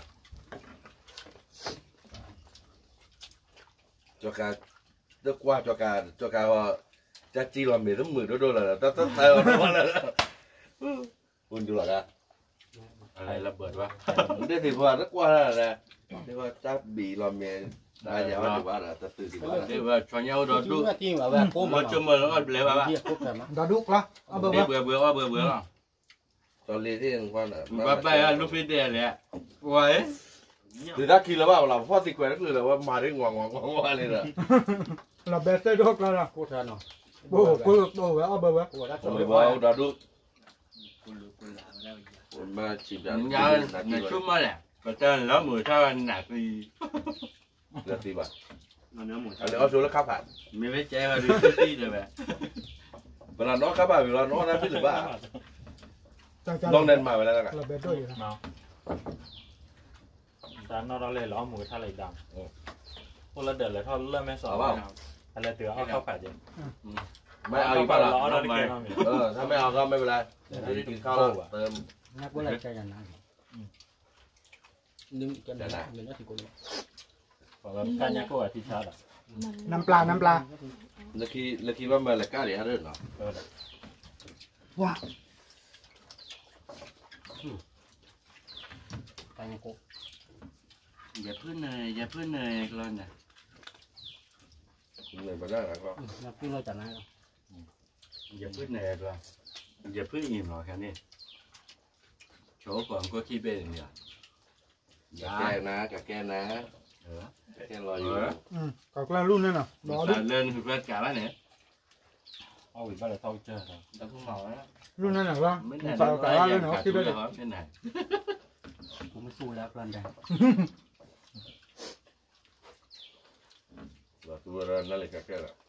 Speaker 4: จอการเดือดกว่าจอการจอการว่าจะจีรอนมีทั้งมือด้วยด้วยเลยตั้งตั้งแต่วันนั้นคุณดูหรอครับ
Speaker 6: อะไรระเบิดวะ
Speaker 4: เดือดถือว่าเดือดกว่าแล้วนะเรียกว่าจับบีรอนมีได้ยังว่าถือว่าอะไรแต่ตื่นถือว่า
Speaker 6: เดี๋ยวว่าชวนเยาดอดุ
Speaker 2: cái tim ở bên cô
Speaker 6: มา
Speaker 2: mà
Speaker 6: จุ่มมาแล้วก็เลี้ยวว่า
Speaker 2: việc cô phải mà
Speaker 1: ดาดุกละเอาเบอร์
Speaker 6: เบื่อ
Speaker 1: ว่า
Speaker 6: เบื่อว่าเบื่อเบื่อหรอ
Speaker 4: ตอนเรียนที่ยังว่าน่ะ
Speaker 6: ว่าไปอ่ะลูกพี่เดียเลยไว้
Speaker 4: หรือถ้าคิดแล้วว่าเราพ่อสิแควร์ก็คือเราว่ามาได้งวงงวงงวงว่าเลยนะ
Speaker 1: เราเบสได้ดอกแล้วนะ
Speaker 2: cô thật nó
Speaker 1: โอ้โหกูโอ้โหเอาเบอร์ว่า
Speaker 2: cô đã
Speaker 4: ผม
Speaker 2: chuẩn
Speaker 4: เล
Speaker 2: bị
Speaker 4: ยว่า
Speaker 2: qua
Speaker 4: ดาดุ
Speaker 7: คุณรู้คุณหลาไม่ได้อีก
Speaker 4: ผมมาชิม
Speaker 6: ย
Speaker 4: ดา
Speaker 6: า
Speaker 4: ดุ
Speaker 6: ยาในชุ่มมาแหละก็จะแล้วมือถ้าหนักดี
Speaker 4: เลือดตีบ่ะ
Speaker 7: มันเนื้อหมู
Speaker 4: อันนี้เอาชูแล้วข้าวผัด
Speaker 6: ไม่ไม่ใจว่าดูที่เลยแบบ
Speaker 4: เวลาน้องข้าวผัดเวลาน้องน้ำพี่หรือว่า
Speaker 1: จังจัง
Speaker 4: น้องเดินมาเวลานั้น
Speaker 1: เราเบสด้วยอยู่นะ
Speaker 6: เมาจานนอกเราเลยล้อหมูทะเลดำพวกเราเดือดเลยทอดเริ่มไม่สอบอะไรเตือเอาข้าวผัดยัง
Speaker 4: ไม่เอาอีกป่ะล่ะ
Speaker 6: ล้อเราไม่
Speaker 4: เออถ้าไม่เอาก็ไม่เป็นไรเดี๋ยวกินข้าวแล้วเติม
Speaker 2: nhắc bữa lại cho nhà này nhưng cái này mình nó thì cô
Speaker 6: ของเราการยักษ์ก็อธิชาติอ่ะ
Speaker 1: น้ำปลาน้ำปลา
Speaker 4: เลือดคีเลือดคีว่ามันอะไรกล้าหรืออะไรเนาะ
Speaker 6: เออ
Speaker 1: ว้า
Speaker 2: cái nhà cô
Speaker 6: อย่าพึ่งเนยอย่าพึ่งเนยกลอนน่ะ
Speaker 4: เลยมาได้แล้วก็
Speaker 2: nó cứ nói chẳng ai đâu
Speaker 6: อย่าพึ่งเนยกลอนอย่าพึ่งอิ่มหรอกแค่นี้โชว์ก่อนก็คิดเป็นเนี่ย
Speaker 4: แก้นะกับแก้นะ
Speaker 6: เออ
Speaker 4: แก้รออยู่
Speaker 1: อืมก็กล้ารุ่นนั่นน่ะรอดิ
Speaker 6: เล่นคือเพื่อนกาบ้านเนี่ยเอาอีกบ้านเลยเท่าเจอครับ
Speaker 7: แต่พวกเมาแล้ว
Speaker 1: รุ่นนั่นน่ะว่า
Speaker 6: ไม่
Speaker 1: ใส่
Speaker 6: ได้
Speaker 1: กล้าเลยเนาะคิดได้เลย
Speaker 6: ไม่ได้
Speaker 2: cũng mới xui lắm lần đây
Speaker 4: เราตัวนั่นเลยกับแก้ละ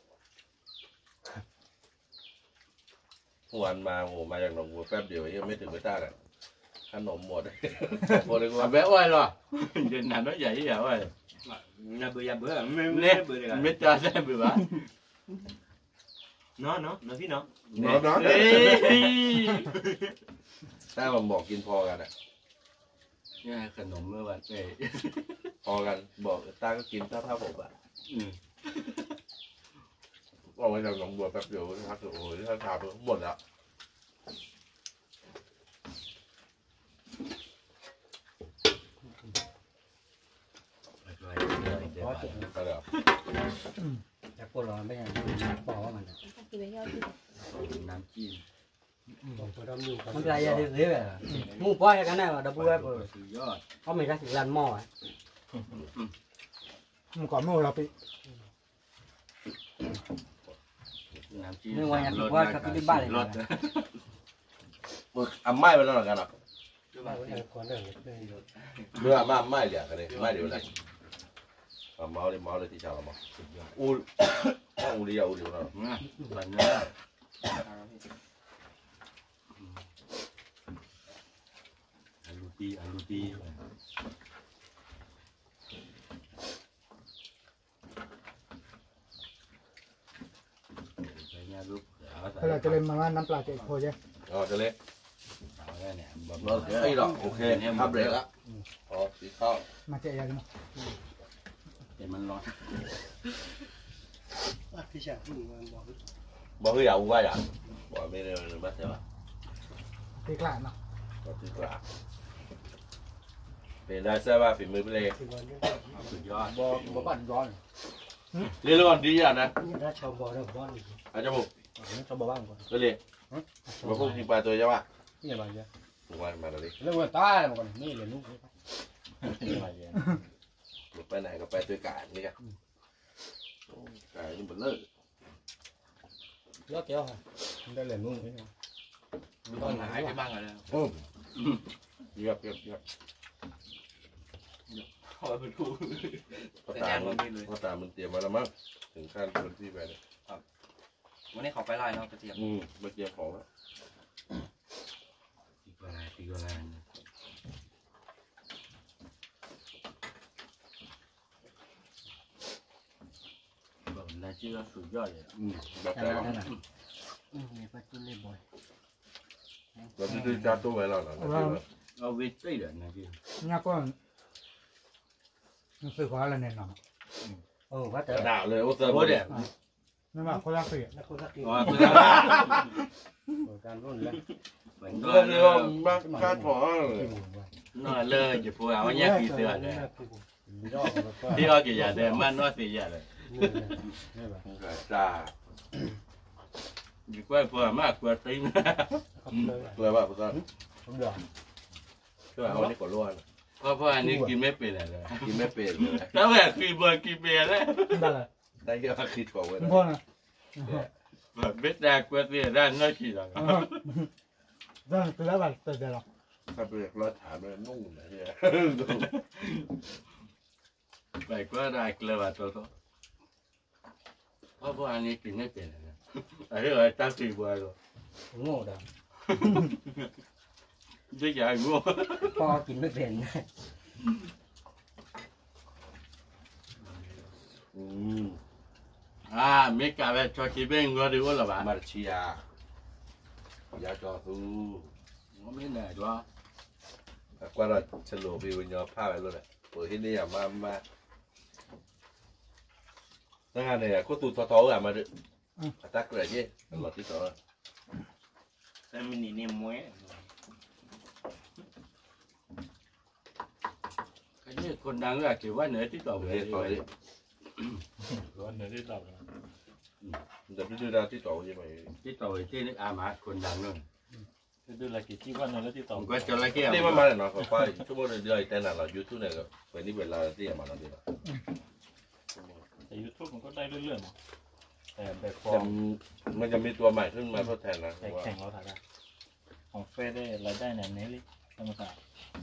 Speaker 4: วันมาโหมาจากหนองบัวแป๊บเดียวยังไม่ถึงไม่ได้เลยขนมหมดหมดเลย
Speaker 6: à
Speaker 4: ว่า
Speaker 6: bé ơi rồi giờ nào nó vậy giờ ơi
Speaker 7: น่าเบื่อเบื่อไม่
Speaker 6: nè
Speaker 7: เบื่อเลยกัน
Speaker 6: biết cho xem bữa bả
Speaker 7: เนาะเนาะเนาะพี่เนาะ
Speaker 4: น้องน้อง
Speaker 6: Ê.
Speaker 4: ถ้ามันบอกกินพอกันอ่ะ
Speaker 6: Nghe khẩn nồng mưa bạn về
Speaker 4: พอกันบอกตาก็กินเท่าเท่าผมอ่ะ
Speaker 6: ừ.
Speaker 4: ออกมาจากหนองบัวแป๊บเดียวทักโอ้ยถ้าทาไปหมดแล้ว
Speaker 6: Rồi, rồi, để
Speaker 2: có
Speaker 6: bạn.
Speaker 2: chuyện
Speaker 4: ก็แล้ว
Speaker 2: chắc cô rồi bây giờ bỏ mà
Speaker 6: Nam chim
Speaker 2: không phải là thế vậy mua bói cái này mà đâu bói rồi
Speaker 6: Từ gió
Speaker 2: có mình ra chỉ làm mò ấy
Speaker 1: มันก่อนไม่เราไป
Speaker 6: Nam chim
Speaker 2: Nhưng mà nhà
Speaker 6: lột
Speaker 2: qua
Speaker 6: ra
Speaker 2: các
Speaker 6: cả
Speaker 2: cái ba
Speaker 6: xì
Speaker 2: này
Speaker 6: lột.
Speaker 2: là-
Speaker 4: อ่ะไม่ไปแล้วหรอกันอ่ะ
Speaker 2: còn được
Speaker 4: เมื่อมาไม่เดี๋ยวกันเลยไม่เดี๋ยวเลยอ่ะเมาเลยเมาเลยที่ชาวเราเมาอูอูเดียวอูเดียวนะ
Speaker 6: Nha, bạn nhớ. Aluti, aluti. Đây nha, lúc đó
Speaker 1: ถ้าเราจะเล่นมาว่าน้ำปลาเจ๊โคใช่
Speaker 4: อ๋อจะเล็ก
Speaker 6: Đó đây nè, bấm
Speaker 4: เราไอ้หรอกโอเคภาพเบรกละอ๋อสีข้าว
Speaker 1: มาเจ๊ยังไง
Speaker 6: để mình lọt.
Speaker 4: บอกคืออย่าอูว่าอย่าบอกไม่ได้เลยไม่ใช่ป่ะ
Speaker 1: ตีกล้าเนาะ
Speaker 4: ก็คือกลาเป็นได้ใช่ป่ะฝีมือไปเลย
Speaker 6: สุดยอด
Speaker 2: bò có bạn bò
Speaker 4: เรียนรู้ก่อนดีอ่ะนะ
Speaker 2: ra cho bò được bò
Speaker 4: อาจจะบุก
Speaker 2: cho bò băng còn
Speaker 4: ก็เลยมาพูดจริงปลาตัวใช่ป่ะ
Speaker 2: như vậy chứ
Speaker 4: ถูกวันมาเลย
Speaker 2: lúc mà ta mà cònนี่เลยลูก
Speaker 6: Như vậy vậy.
Speaker 4: ไปไหนก็ไปตัวกาดนี่กันไก่นี่มันเลิก
Speaker 2: Lót kéo hả?
Speaker 3: Đây là luôn cái nào.
Speaker 7: Con hai cái băng rồi nè.
Speaker 4: โอ้เยียบเยียบเยียบ
Speaker 7: Thôi mình thu.
Speaker 4: พ่อตามันพ่อตามันเตรียมมาแล้วมั้งถึงขั้นคนที่ไปเนี่ย
Speaker 7: Bữa nay họ phải lại nó cái tiệm.
Speaker 4: อืมมาเตรียมของแล้ว
Speaker 6: Tí qua lại, tí qua lại. Bảo là chưa sủi giỏi rồi.
Speaker 4: อืมแบบ
Speaker 2: Đây
Speaker 4: แต่
Speaker 2: là
Speaker 4: ว่า
Speaker 2: đây là. Ừ, này bắt chút lên bồi.
Speaker 4: เราจะดูจานตู้ไว้แล้วนะ
Speaker 6: Ở bên tây rồi này kia.
Speaker 1: เนี่ยก็มันซื้อขวาอะไรเนี่ยเนาะ
Speaker 2: Ừ, bắt
Speaker 4: กระ
Speaker 2: tới.
Speaker 4: ดาษเลยโอ้เติม
Speaker 6: Bố đẹp.
Speaker 1: นั่นว่าคนละเสีย
Speaker 2: Nó không khác gì.
Speaker 6: Rồi, tôi ra.
Speaker 2: Rồi can luôn lên.
Speaker 6: Bánh
Speaker 4: เรื่อง
Speaker 6: đó
Speaker 4: นี้ก็
Speaker 6: là
Speaker 4: มากคาดหมอเลย
Speaker 6: nó là lơ chỉ phù áo nhát kỳ sửa đấy.
Speaker 2: Lý do của nó qua.
Speaker 6: Đi ở kìa để mà nó thì giờ đấy.
Speaker 2: Đây này, đây bà.
Speaker 4: ไก่จ้า
Speaker 6: Chỉ quay phù áo mà quay tính.
Speaker 2: Không chơi à?
Speaker 4: เลยว่าพี่ต้น
Speaker 2: Không được.
Speaker 4: ช่วยเอาอันนี้ก่อนล้วน
Speaker 6: Có phù áo này kìm mấy bề này rồi.
Speaker 4: กินไม่เป็นเลย
Speaker 6: Đó là kìm bờ kìm bề đấy.
Speaker 1: ได้เลย
Speaker 4: ได้เยอะคิดก่อนไว้
Speaker 1: คุณ
Speaker 4: นะ
Speaker 1: พ่อนะ
Speaker 6: Mà biết ra quay thì ra nó chỉ là.
Speaker 1: ได้คือแล้วแบบเสร็จแล้ว
Speaker 4: ถ้าเป็นรถถามเลยนุ่งนะเนี่ย
Speaker 6: Phải có ra kêu vào tôi thôi. Có phù áo này kìm mấy bề này. Ở đây rồi tao kìm bờ rồi.
Speaker 2: Ngộ đâu.
Speaker 6: Chứ giờ ngu.
Speaker 2: Kho kín nước biển.
Speaker 4: อืม
Speaker 6: À, mấy cả về cho chị bên ngồi đi uống là bạn.
Speaker 4: มาเชียยาจอทู
Speaker 6: Có mấy này đó.
Speaker 4: กว่าเราฉลองวิวเนาะผ้าไปเลยเปิดที่นี่อ่ะมามาตั้งงานเนี่ยก็ตูทอทออ่ะมาดิตักเลยยี่หลอดที่สอง
Speaker 7: Em mình nhìn em muối.
Speaker 6: Cái này con đang là kiểuว่าเหนือที่ต่อ
Speaker 4: เดี๋
Speaker 6: ไป
Speaker 4: ยวต่อดิ
Speaker 7: Rồi nữa đi đọc.
Speaker 4: เดี๋ยวไปดูดาวที่ต่อยังไง
Speaker 6: ที่ต่อไปที่นึกอามาคนดังนู่น
Speaker 7: Đưa là cái chi quan này nó đi
Speaker 6: ผ
Speaker 7: tàu.
Speaker 6: มก็จะละเกี่ยว
Speaker 4: นี่มามาเนี่ยเนาะเขาไปชั่วโมงเดียวไอ้แต่น่ะเรายูทูบเนี่ยก็เป็นนี่เวลาที่มาเราดีละ
Speaker 7: Tại YouTubeมันก็ได้เรื่อยๆแต่แบบฟอ
Speaker 4: แต่
Speaker 7: ร์ม
Speaker 4: มันจะมีตัวใหม่ขึ้นมาทดแทนนะ
Speaker 7: แข่งเราถ่ายได้ของเฟซได้รายได้เนี่ยเนลิธรรมศาสตร์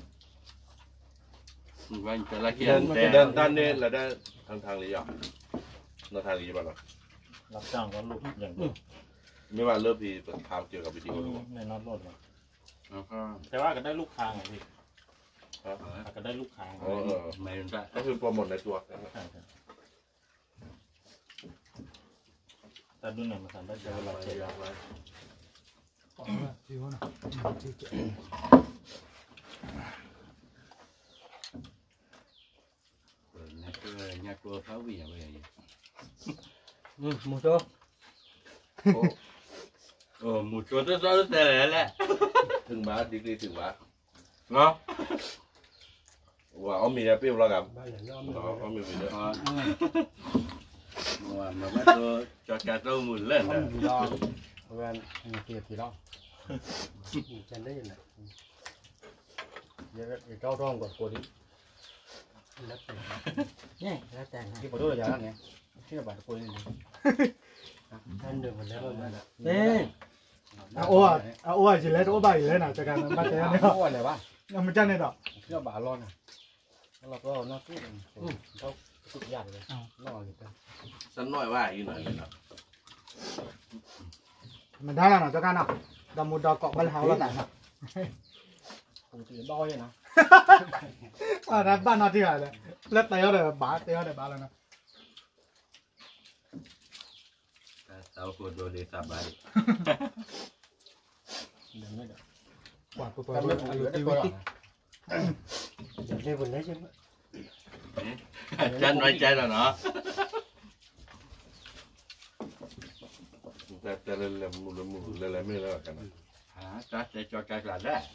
Speaker 6: ผมว่าจะละเกี่ย
Speaker 4: เดิ
Speaker 6: วน แต่
Speaker 4: เดินด้านนี้เราได้ทางทางนี้อ่ะเราทางนี้ป่ะเนาะ
Speaker 7: รับจ้างก็ลูกอย่างเดียว
Speaker 4: ไม่ว่าเริ่มที่ทำเกี่ยวกับวิดีโอหรือเปล่า
Speaker 7: ในน็อตโหลดมา
Speaker 6: แล้วก็
Speaker 7: แต่ว่าก็ได้ลูกค้าไงพี่
Speaker 4: ครับ
Speaker 7: ก็ได้ลูกค้า
Speaker 4: เออเออ
Speaker 6: ไม่รู้จัก
Speaker 4: ก็คือโปรโมทในตัว
Speaker 7: ใช่ใช่แต่ดูหน่อยมันสามารถใช้เวลาเจ็ด
Speaker 1: ดีวะนะ
Speaker 6: nhà cô nhà cô phá hủy à bây giờ
Speaker 2: Ừ, một chỗ.
Speaker 4: โอ้
Speaker 6: ồ một chỗ rất rõ rất là lẹ
Speaker 4: ถึงมาดีกรีถึงมา
Speaker 6: nó
Speaker 4: ว่าเอามีเปรี้ยวแล้วกัน
Speaker 2: Ba lần nó
Speaker 4: เอาเอามีวิดีโอ
Speaker 6: mà mà bắt tôi cho cả tôi một lần
Speaker 2: không
Speaker 6: rồi
Speaker 2: gì lo. Quen người kia thì lo. Chân đấy này. Giờ cái cao rong của cô đi. Lát tàn. Nhé, lát tàn. Cái bộ đồ là giá nè. Cái bạn cô đi. Ăn được mình lấy rồi mà. Nè.
Speaker 1: อ่ะโอ้อ่ะอ่ะโอ้อ่ะจิเล็ดโอ้บ่ายอยู่เลยนะจากการมาเจอเนี่ย
Speaker 2: Có này ba.
Speaker 1: ยังไม่จ้างเนี่ยดอก
Speaker 2: Cái bà lo nè. Nó có nó cứ nó cứ giặt rồi. Nó là gì ta?
Speaker 4: สักหน่อยว่าอยู่หน่อยเลยนะ
Speaker 1: มันได้แล้วนะจากการอ่ะดำมุดดอกเกาะบันเฮาแล้วแต่นะ
Speaker 2: Cùng chỉ đo vậy nè.
Speaker 1: อ่ารับบ้านนอที่ไหนเลยเล็ดเตะเลยบ้าเตะเลยบ้าเลยนะ
Speaker 6: tao cô đồ để tạm bài
Speaker 2: Đừng nói được.
Speaker 1: กว่าตัวตัว
Speaker 2: Cầm
Speaker 1: เล
Speaker 2: lên
Speaker 1: ย
Speaker 2: phụ
Speaker 1: อายุ
Speaker 2: nữ
Speaker 1: ที
Speaker 2: đấy
Speaker 1: วี
Speaker 2: coi rồi. Đừng lên vườn đấy chứ.
Speaker 6: chân nói chơi là nó
Speaker 4: แต่แต่เรื่องมูลมูลอะไรไม่เลิกกันนะ
Speaker 6: hả chắc để cho cái là đấy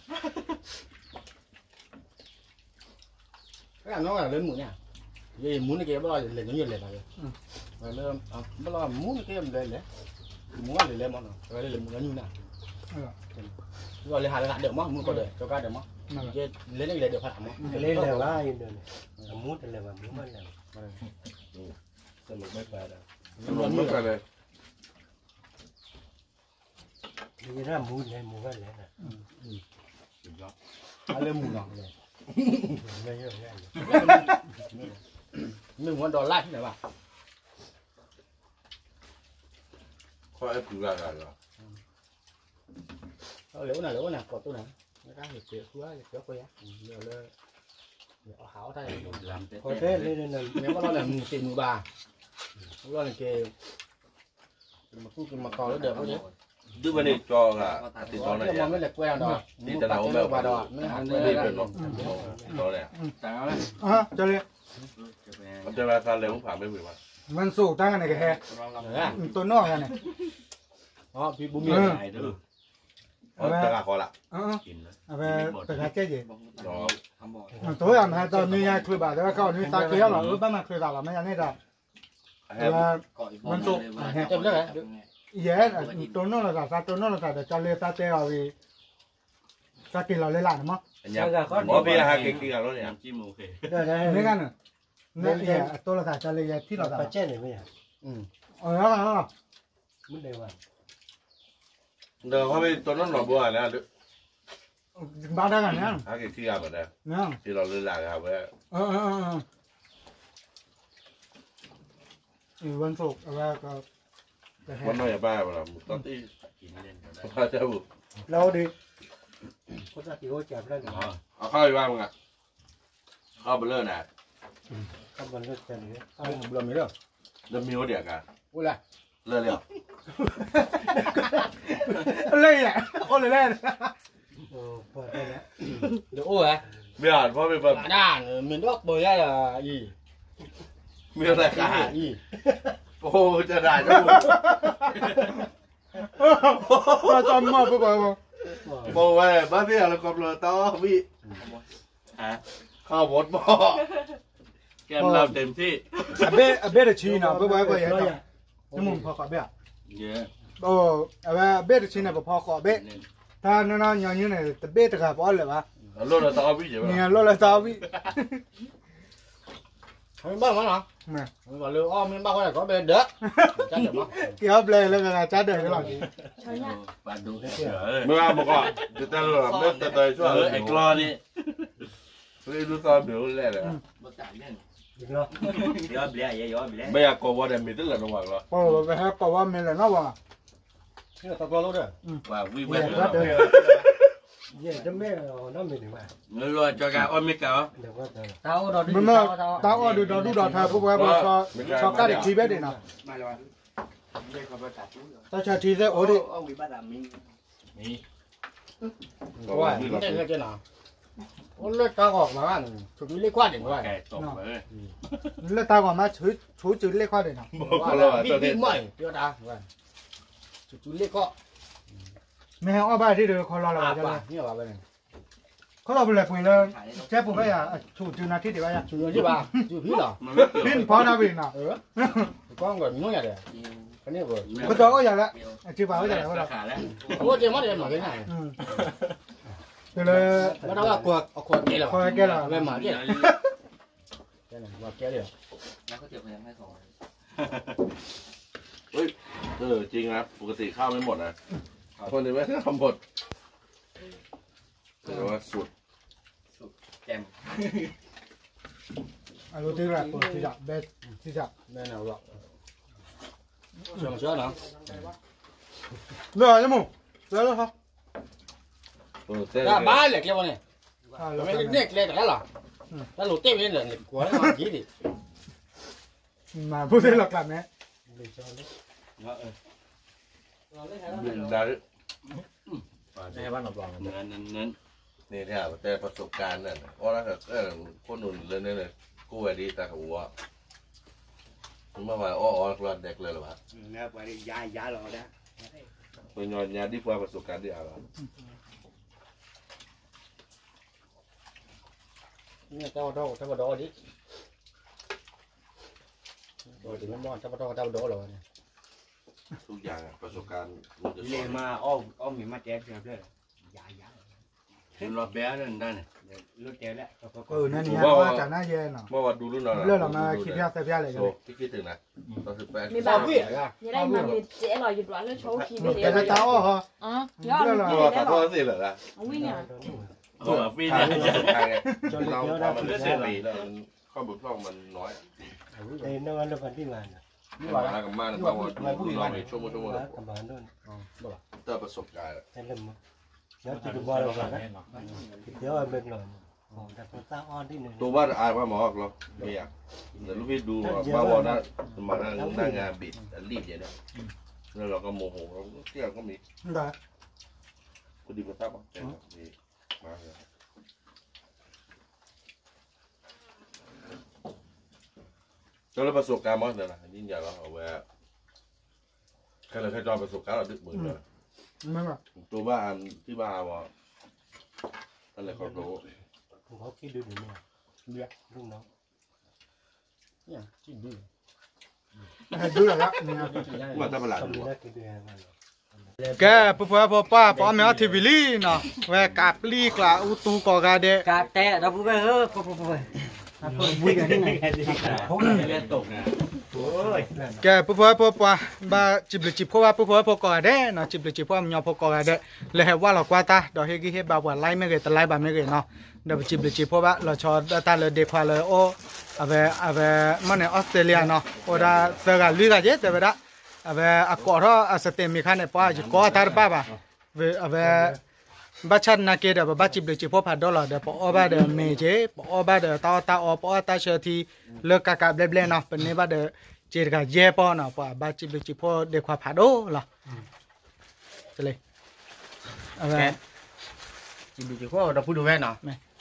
Speaker 2: Cái này nó là lên mũ nha. Vì muốn cái kia bao giờ lên nó nhiều lên này. Rồi lên à bao giờ muốn cái kia lên lên. Muốn lên lên món nào. Rồi lên nó như nào. Rồi lên hai lên được món muốn có được cho cái được món.
Speaker 1: นั่นแหละ
Speaker 2: Chứ lên lên lên được phát món.
Speaker 8: Lên lều lá yên đường này. Muốn thì lều mà muốn mà lều.
Speaker 4: สรุปไม่ไปแล้ว
Speaker 2: มันร้อนไม่ไปเลย
Speaker 3: นี่น่ามูเนี่ยมูกันแล้วนะ
Speaker 2: อะไรหมูหนองเลย
Speaker 3: ไม่เยอะแยะ
Speaker 2: หนึ่งวันดอลลาร์ที่ไหนวะ
Speaker 4: ข้อไอ้ผืนอะไรเหรอ
Speaker 2: เอาเหลวน่ะเหลวน่ะกดตัวน่ะไม่ได้เสียคือเสียไปอ่ะเดี๋ยวเลยเดี๋ยวเอาหาวได้
Speaker 3: พอเท่เลยนั่น
Speaker 2: เนี่ยว่าเราเนี่ยมือตีมือบาเราเนี่ยเกมาพูดกันมาต่อแล้วเดี๋ยวเขาเนี่ย
Speaker 4: ดูมันนี่จอค่ะติดจอไหน
Speaker 2: เดี๋ยวมันไม่เหล็กแกวนดอกไม่หัน
Speaker 4: ไม่
Speaker 2: ไม่
Speaker 4: ได้
Speaker 2: ได้
Speaker 4: เป็นหรอกจอเนี่ย
Speaker 6: ต่างเอาเลย
Speaker 1: อ่ะเจะเลย
Speaker 4: มันจะมาการเร็วผ่านไม่เหมือนมัน
Speaker 1: มันสู้ตั้งกันไหนกันแฮะตัวนอกกันเนี่ย
Speaker 2: อ๋อพี่บุ้มมี
Speaker 6: ใหญ่ดู
Speaker 4: อ๋อตะกาคอละ
Speaker 1: เออ
Speaker 6: กินเลย
Speaker 1: เอาไปตะกาเจ๊เจ๊
Speaker 4: จอ
Speaker 1: ตัวอย่างนะตอนนี้ยังคือแบบแต่ว่าเขานี่ตาเกลียวหรอเออบ้านมันคือแบบไม่ยังนี่ได้
Speaker 4: แฮ
Speaker 1: แต่
Speaker 4: ม
Speaker 1: ว่า
Speaker 6: มันสุก
Speaker 2: เต็มเลย
Speaker 1: เย้ตัวนอกเราตาตัวนอกเราตาเดี๋ยวจะเลี้ยตาเจ๊เอาไปตากินเราเลยล่ะนะมั้ง
Speaker 4: อันนี้หมอพี่ฮะเก่งๆกันแล้วเนี่ย
Speaker 6: น้ำจิ้มโอเค
Speaker 3: ได้ได้
Speaker 1: ไม่กันเนี่ยเนี่ยตัวเราตาจะเลี้ยที่เราตา
Speaker 3: ปลาเจ้เนี่ยไม่ใช่
Speaker 2: อืม
Speaker 1: เออแล้วแล้ว
Speaker 3: มันได้ว่า
Speaker 4: เดี๋ยวเขาไปตัวนั้นหน่อบัวนะ
Speaker 1: บ้านได้กันเนี่ย
Speaker 4: ฮะเก่งๆกันแบบนี้
Speaker 1: เนี่ย
Speaker 4: ที่เราเล่นหลักครับเว้ย
Speaker 1: เออเออเอออีวันศุกร์อะไรก็
Speaker 4: มันน้อยบ้าเปล่าตอนที่
Speaker 6: กินเล่นก็ได้
Speaker 4: พระเจ้าบุก
Speaker 1: เราดี
Speaker 3: คนที่เขาจับได้
Speaker 6: อ๋อ
Speaker 4: เอาข้าวไปบ้างมึงอ่ะข้าวเบลเลอร์นะ
Speaker 3: ก็มันก็จะเนี่ย
Speaker 2: เอาบุ้มมีเรื่อง
Speaker 4: เริ่มมีวัวเดียกอ่ะ
Speaker 2: อุ้ยละ
Speaker 4: เลิกแล้ว
Speaker 1: เลยอ่ะคนเลยเล่น
Speaker 3: โอ้พอได้แล้ว
Speaker 2: เดี๋ยวโอ้ย
Speaker 4: ไม่อ่านเพราะเป็นแบบ
Speaker 2: ด้านmình đốt bơi ra là gì
Speaker 4: มีอะไรกัน
Speaker 2: gì
Speaker 4: โอ้จะได้เจ้าบุก
Speaker 1: มาจำมาปุ๊บปุ๊บ
Speaker 4: บอกว่าบ้านพี่อะไรกับเราต่อพี่
Speaker 6: ฮะ
Speaker 4: ข้าวบดบ่
Speaker 6: แก้มเราเต็มที่
Speaker 1: à bé à bé là chi nàoปุ๊บปุ๊บvậy hả nhưng màพอขอbé
Speaker 6: เยอะ
Speaker 1: โอ้à bé bé là chi nàoพอขอbé ถ้าน้องๆอย่างนี้เนี่ยแต่béตะกับอ๋อเลยวะ
Speaker 4: รถเราต่อพี่เจ๋อ
Speaker 1: เนี่ยรถละตาวิ
Speaker 2: mình bao mà nó
Speaker 1: มา
Speaker 2: mình bảo lưu om mình bao cái có bên đỡ chắc được không
Speaker 1: เกี่ยวเลยแล้วก็จัดเด้อกันหรอ
Speaker 5: ใช่เนี่ย
Speaker 6: ปลาดูเฉย
Speaker 4: เมื่อบอกว่าจะแต่รถไม่แต่ตัวช่วย
Speaker 6: เออไอ้กรอนี่
Speaker 4: ไม่รู้ตอนเดี๋ยวแรกเลย
Speaker 6: บ่จ่ายเล่น
Speaker 3: อีกเนาะ
Speaker 6: ย้อนเบี้ยย้อนเบี้ย
Speaker 4: ไม่อยากกลัวแต่มีตั้งแต่ระหว่างเรา
Speaker 1: โอ้ไปฮะเพราะว่ามันเลยเนาะว่า
Speaker 2: cái là tao lo luôn đấy
Speaker 6: ว่าวิ
Speaker 1: เว
Speaker 6: เว
Speaker 1: ลา
Speaker 6: ท
Speaker 1: จัดเด้อ
Speaker 3: เย่จะไม่เอาน้ำไม่ถึงว่า
Speaker 6: เงินรวยจอกาอ้อมไม่เก่า
Speaker 3: เดี๋ยวก็จะ
Speaker 2: tao đòi đi
Speaker 1: มันมาตาอ๋อดูดอดูดอทาปุ๊บปุ๊บชอชอกัดอีกทีเบ็ดเด้อนะตาชาทีเด้อโอ้ดิ
Speaker 6: นี่
Speaker 2: rồi mình đây là cái nào ôn lên cao gọt mà ăn chụp đi lấy quan để
Speaker 6: ว่า
Speaker 2: rồi
Speaker 6: ไก่ตกเลย
Speaker 1: แล้วตาว่ามาชูชูจืดเลขว่าเด้อนะ
Speaker 4: บอกเรา
Speaker 2: bị
Speaker 4: ตัว
Speaker 2: bị
Speaker 4: นี้
Speaker 2: mày chưa ta rồi chụp chú lấy cọ
Speaker 1: แม่เอาบ้านที่เด้อขอรอแล้ว
Speaker 2: à
Speaker 1: จะเลย
Speaker 2: bà như bà bên này
Speaker 1: เขาเราไปเลยปุ๋ยเลยแจ๊บปุ๋ยไปอ่ะชูจืดนาทีเดียวอ่ะ
Speaker 2: chụp chứ bà chụp phí rồi
Speaker 6: มันไม่เกี่ยว
Speaker 1: พินพอนาวินอ่ะ
Speaker 2: ừ con rồi nó nhà đấy cái này rồi
Speaker 1: ก็ตัวก็อย่างละจืดป่าวก็อย่างละว่า
Speaker 6: ขาแล้ว
Speaker 2: ủa chơi mất đi mà cái này
Speaker 1: อืมเลย
Speaker 2: nó đâu là quạt quạt kia là
Speaker 1: คอยแกล่ะ
Speaker 2: về mở kia cái này quạt kia được
Speaker 4: เออจริงนะปกติข้าวไม่หมดนะคนอื่นไม่ทำหมดแต่ว่าสุด
Speaker 6: แจม
Speaker 1: อ่ะรู้ที่ละปุ๋ยที่จะเบ็ดที่จะ
Speaker 2: đây nào rồi sườn sữa nữa
Speaker 1: เลือกยังมั้งเลือกแล้วครับ
Speaker 2: ra ba lệch lên này
Speaker 1: อ่าแล้ว
Speaker 2: mấy cái lệch lên cái là nó lụt tiếp lên là lệch của nó làm gì đi
Speaker 1: มาพูดได้หลักหลักนะ
Speaker 3: ไม่ชอบเลย
Speaker 4: บินได้
Speaker 2: đây là ban đầu vòng
Speaker 6: เนื้อเน้น
Speaker 4: นี่แท้แต่ประสบการณ์นั่นเพราะนั่นก็เออคนหนุนเลยเนี่ยเลยกู้ไว้ดีแต่หัวถึงมาว่าอ้ออ้อกรอดเด็กเลยหรอวะ
Speaker 3: แล้วไปย้ายย้ายรอได้
Speaker 4: เป็นยอนยาดีกว่าประสบการณ์ที่เอา
Speaker 2: tao đâu tao vào đó đi rồi thì nó mòn tao vào đó tao đổ rồi
Speaker 4: ทุกอย่างประสบการณ์มันจะส
Speaker 3: เรี
Speaker 4: อย
Speaker 3: น
Speaker 4: น
Speaker 3: มาอ้อมอ้อมมีมาแจ๊กเพื่อนย้ายย้าย
Speaker 6: รอแบ๊นั่นนั่น
Speaker 3: lúc trẻ đấy
Speaker 1: เออนั่นเนี่ยว่าจากหน้าเย็นเนาะ
Speaker 4: เมื่อวันดูรุ่นเรา
Speaker 1: เรื่องเรามาคิดพิจารณาเลย
Speaker 4: โซที่คิดถึงนะตอนสิบแปด
Speaker 5: มีแบบนี้ยังได้มาเป็นเจ๊ลอยหยุดวันแล้วโชว์คีไม่ได้
Speaker 1: แต่ถ้าเจ้าอ๋อ
Speaker 5: อ๋อยอด
Speaker 4: เมื่อวันขอโทษสิเหรอล่ะ
Speaker 5: วิ่งอ่ะ
Speaker 6: โอ้ฟี
Speaker 4: ทาง
Speaker 6: เนี่ย
Speaker 4: ประสบการณ์ไงเราพอมันเสียปีแล้วมันข้อบุกพร่องมันน้อย
Speaker 3: đây nó nó còn đi mà
Speaker 4: นี่ว่าแล้วกับมาเนี่ยบางวันดูเราในชั่วโมงชั่วโมง
Speaker 3: cầm bàn luôn
Speaker 4: เติมประสบการณ์
Speaker 3: ให้ลมแล้วจะดูบอลก่อนนะเดี๋ยวเบิ่งหน่อยแต่พอตาอ่อนที่หนึ่ง
Speaker 4: ตัวว่าอายว่าหมอหรอกไม่อยากแต่ลูกพี่ดูบางวันนะมาหน้าหน้างานบิดรีบอย่างนี้แล้วเราก็โมโหเราเที่ยวก็มี
Speaker 1: ได้
Speaker 4: กูดีกว่าทราบมั้งมีมาเลยแล้วประสบการณ์มั้งเดี๋ยวนะยิ่งใหญ่แล้วเอาไว้แค่เราแค่จอประสบการณ์เราดึกมือเลย
Speaker 1: ไม่แบบ
Speaker 4: ตัวบ้านที่บ้านว่าอะไรเขารู้
Speaker 3: เขาคิดดูดูเนี่ยเบี้ยลูกน้อง
Speaker 2: เนี่ยจิ้มดื้อ
Speaker 1: ดูหรอครับเนี่ย
Speaker 4: ว่าถ้าเป็นหลาน
Speaker 3: ทำ
Speaker 4: ดู
Speaker 3: ได้กี่เดือนมัน
Speaker 1: แกปุ๊บปุ๊บปุ๊บป้าป้าแมวทีวีลีเนาะแวกาบลีกละอุตูกอกาเด
Speaker 3: กาแตะเราพูดไปเฮ้อพูดพูดพูดบุยกันที่ไหนผมเรียนตกนะโอ้ย
Speaker 1: แกปุ๊บปุ๊บปุ๊บป้าบาจิบลิจิบเพราะว่าปุ๊บปุ๊บปุ๊บกอเดเนาะจิบลิจิบเพราะมันยอพกอเดเลยเหตุว่าเรากว่าตาดอกเฮกี้เฮบาว่าไล่ไม่เกิดแต่ไล่บาไม่เกิดเนาะเดี๋ยวจิบลิจิบเพราะว่าเราชอตาเลยเด็กควาเลยโอ้เอาไปเอาไปมันในออสเตรเลียเนาะโอ้ดาเซอร์กันลุยกันเจ๊แต่เวลาเอาไปอากอร์อาสเตมีขันในป้าจิกอตาร์ป้าบ่าเวเอาไปบัชชันนักเก็ตแบบบัชจิบลิจิบพอผ่านดอลลาร์เดี๋ยวพอเอาไปเดี๋ยวเมเจพอเอาไปเดี๋ยวตาตาอพอตาเชอทีเลิกกากาเบลเบลเนาะเป็นนี้บัดเดี๋ยวเจอกับเย่ป้อเนาะป้าบัชจิบลิจิบพอเด็กควาผ่านโดล่ะจะเลยเอาไป
Speaker 2: chỉ bị chỉ có đập đuôi nè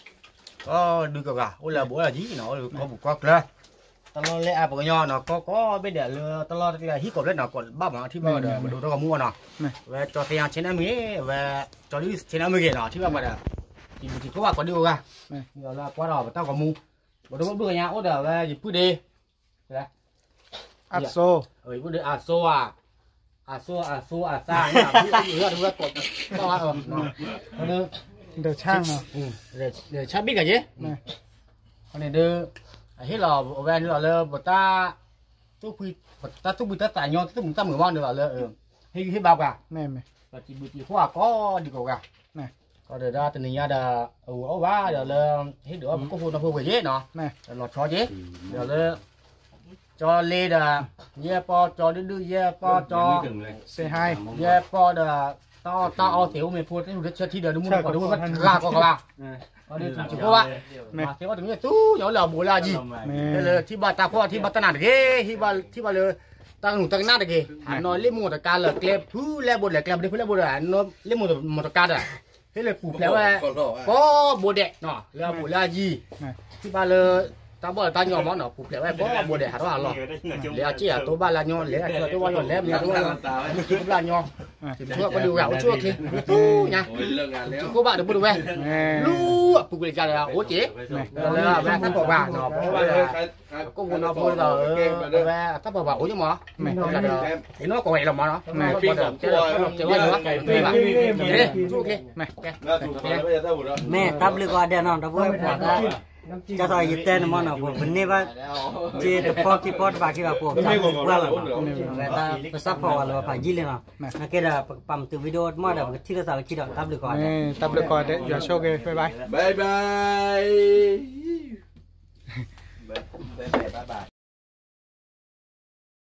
Speaker 2: có đuôi cờ gà ôi là bố là gì nó có một con nữa tao lo lẽ bữa nho nó có có bên để lừa tao lo là hít cột đấy nó còn ba mà thì bao giờ đồ tao mua nó về cho tiền trên em ấy về cho đi trên em ấy nó thì bao giờ chỉ chỉ có bà có đuôi gà giờ là quá đỏ tao có mua bữa đó bữa nhà ôi là về gì bữa đi đấy
Speaker 1: อัดโซ
Speaker 2: เอ้ยพูดเลยอาโซอ่ะอาโซอาโซอาซ่าเนี่ยพี่เหลือดูว่ากดก็ว่าเออเนาะเขาเด้อ
Speaker 1: เดี๋ยวช่างเนาะ
Speaker 2: อืมเดี๋ยวเดี๋ยวชาบิ๊กอะเจ๊เขาเนี่ยเด้อให้เราเอาแวนเราเลยบตาตู้คุยบตาตู้บุตรตายย้อนตู้มึงตั้มมือว่างเดี๋ยวเราเลยเออให้ให้เบากะ
Speaker 1: แม่ไหม
Speaker 2: ปฏิบัติข้อก็ดีกว่ากะก็เดี๋ยวได้ตัวนี้เดี๋ยวเอาเอาว่าเดี๋ยวเลยให้เดี๋ยวก็พูดมาพูดไปเจ๊เนาะ
Speaker 1: แม่
Speaker 2: เดี๋ยวรอชอเจ๊เดี๋ยวเลยจอเลดอะเย่ปอจอดื้อเย่ปอจอ
Speaker 1: เซฮาย
Speaker 2: เย่ปอเดอะตอตอเอาเสียวไม่พูดให้ดูเชื่อที่เดี๋ยวดูมึงก็ดูว่าลาก็ก็ว่าเอาดิจุกว่ามาเสียวถึงเนี่ยตู้เดี๋ยวเราโบราณจี
Speaker 1: แม่
Speaker 2: เลยที่บ้านตาพ่อที่บ้านตนาดเก้ที่บ้านที่บ้านเลยตั้งหนุ่มตั้งหน้าตะเก้นอนเล่มหมดการเลยเกล็บผู้เล่บดเลยเกล็บได้ผู้เล่บดเลยนอนเล่มหมดหมดการอ่ะให้เลยปลูกแล้วว่าก็โบเดะเนาะแล้วโบราณจีที่บ้านเลยตาบ่ตาหยอมเนาะปลูกแล้วว่าก็โบเดะหาว่าหรอเลยอาจีอ่ะตัวบ้านละหยอเลยตัวบ้านหยอแล้วเนี่ยตัวบ้านตัวบ้านหยอช่วยก็ดูเราช่วยคิดตู้เนี่ย
Speaker 6: โอ้ยเลิกงานแล้ว
Speaker 2: cô bạn được mua được về
Speaker 1: แม่
Speaker 2: lu phụ cái ra là ố chế là về các bộ bà nó cô muốn nó mua là về các bộ bà ố chứ mà thì nó còn vậy là mà nó mày pin còn chơi nó chơi quá nữa pin mà đấy chú kia mày
Speaker 3: แม่ทับเลยก็เดี๋ยวน้องทับไว้พอได้จะต่อยยึดเต้นมันอ่ะผมวันนี้ว่าเจอพอที่พอดบากี้ว่าผมจับว่าละแต่ถ้าภาษาพอว่าเราผ่านยี่เลยเนาะนักเก็ตอ่ะปั๊มตัววิดีโอมาเดี๋ยวที่เราสารคิดอ่ะทับเลยก่อน
Speaker 1: แม่ตับเลยก่อนเดี๋ยวอย่าโชว์เกย์บ๊ายบาย
Speaker 4: บายบายบายบายบาย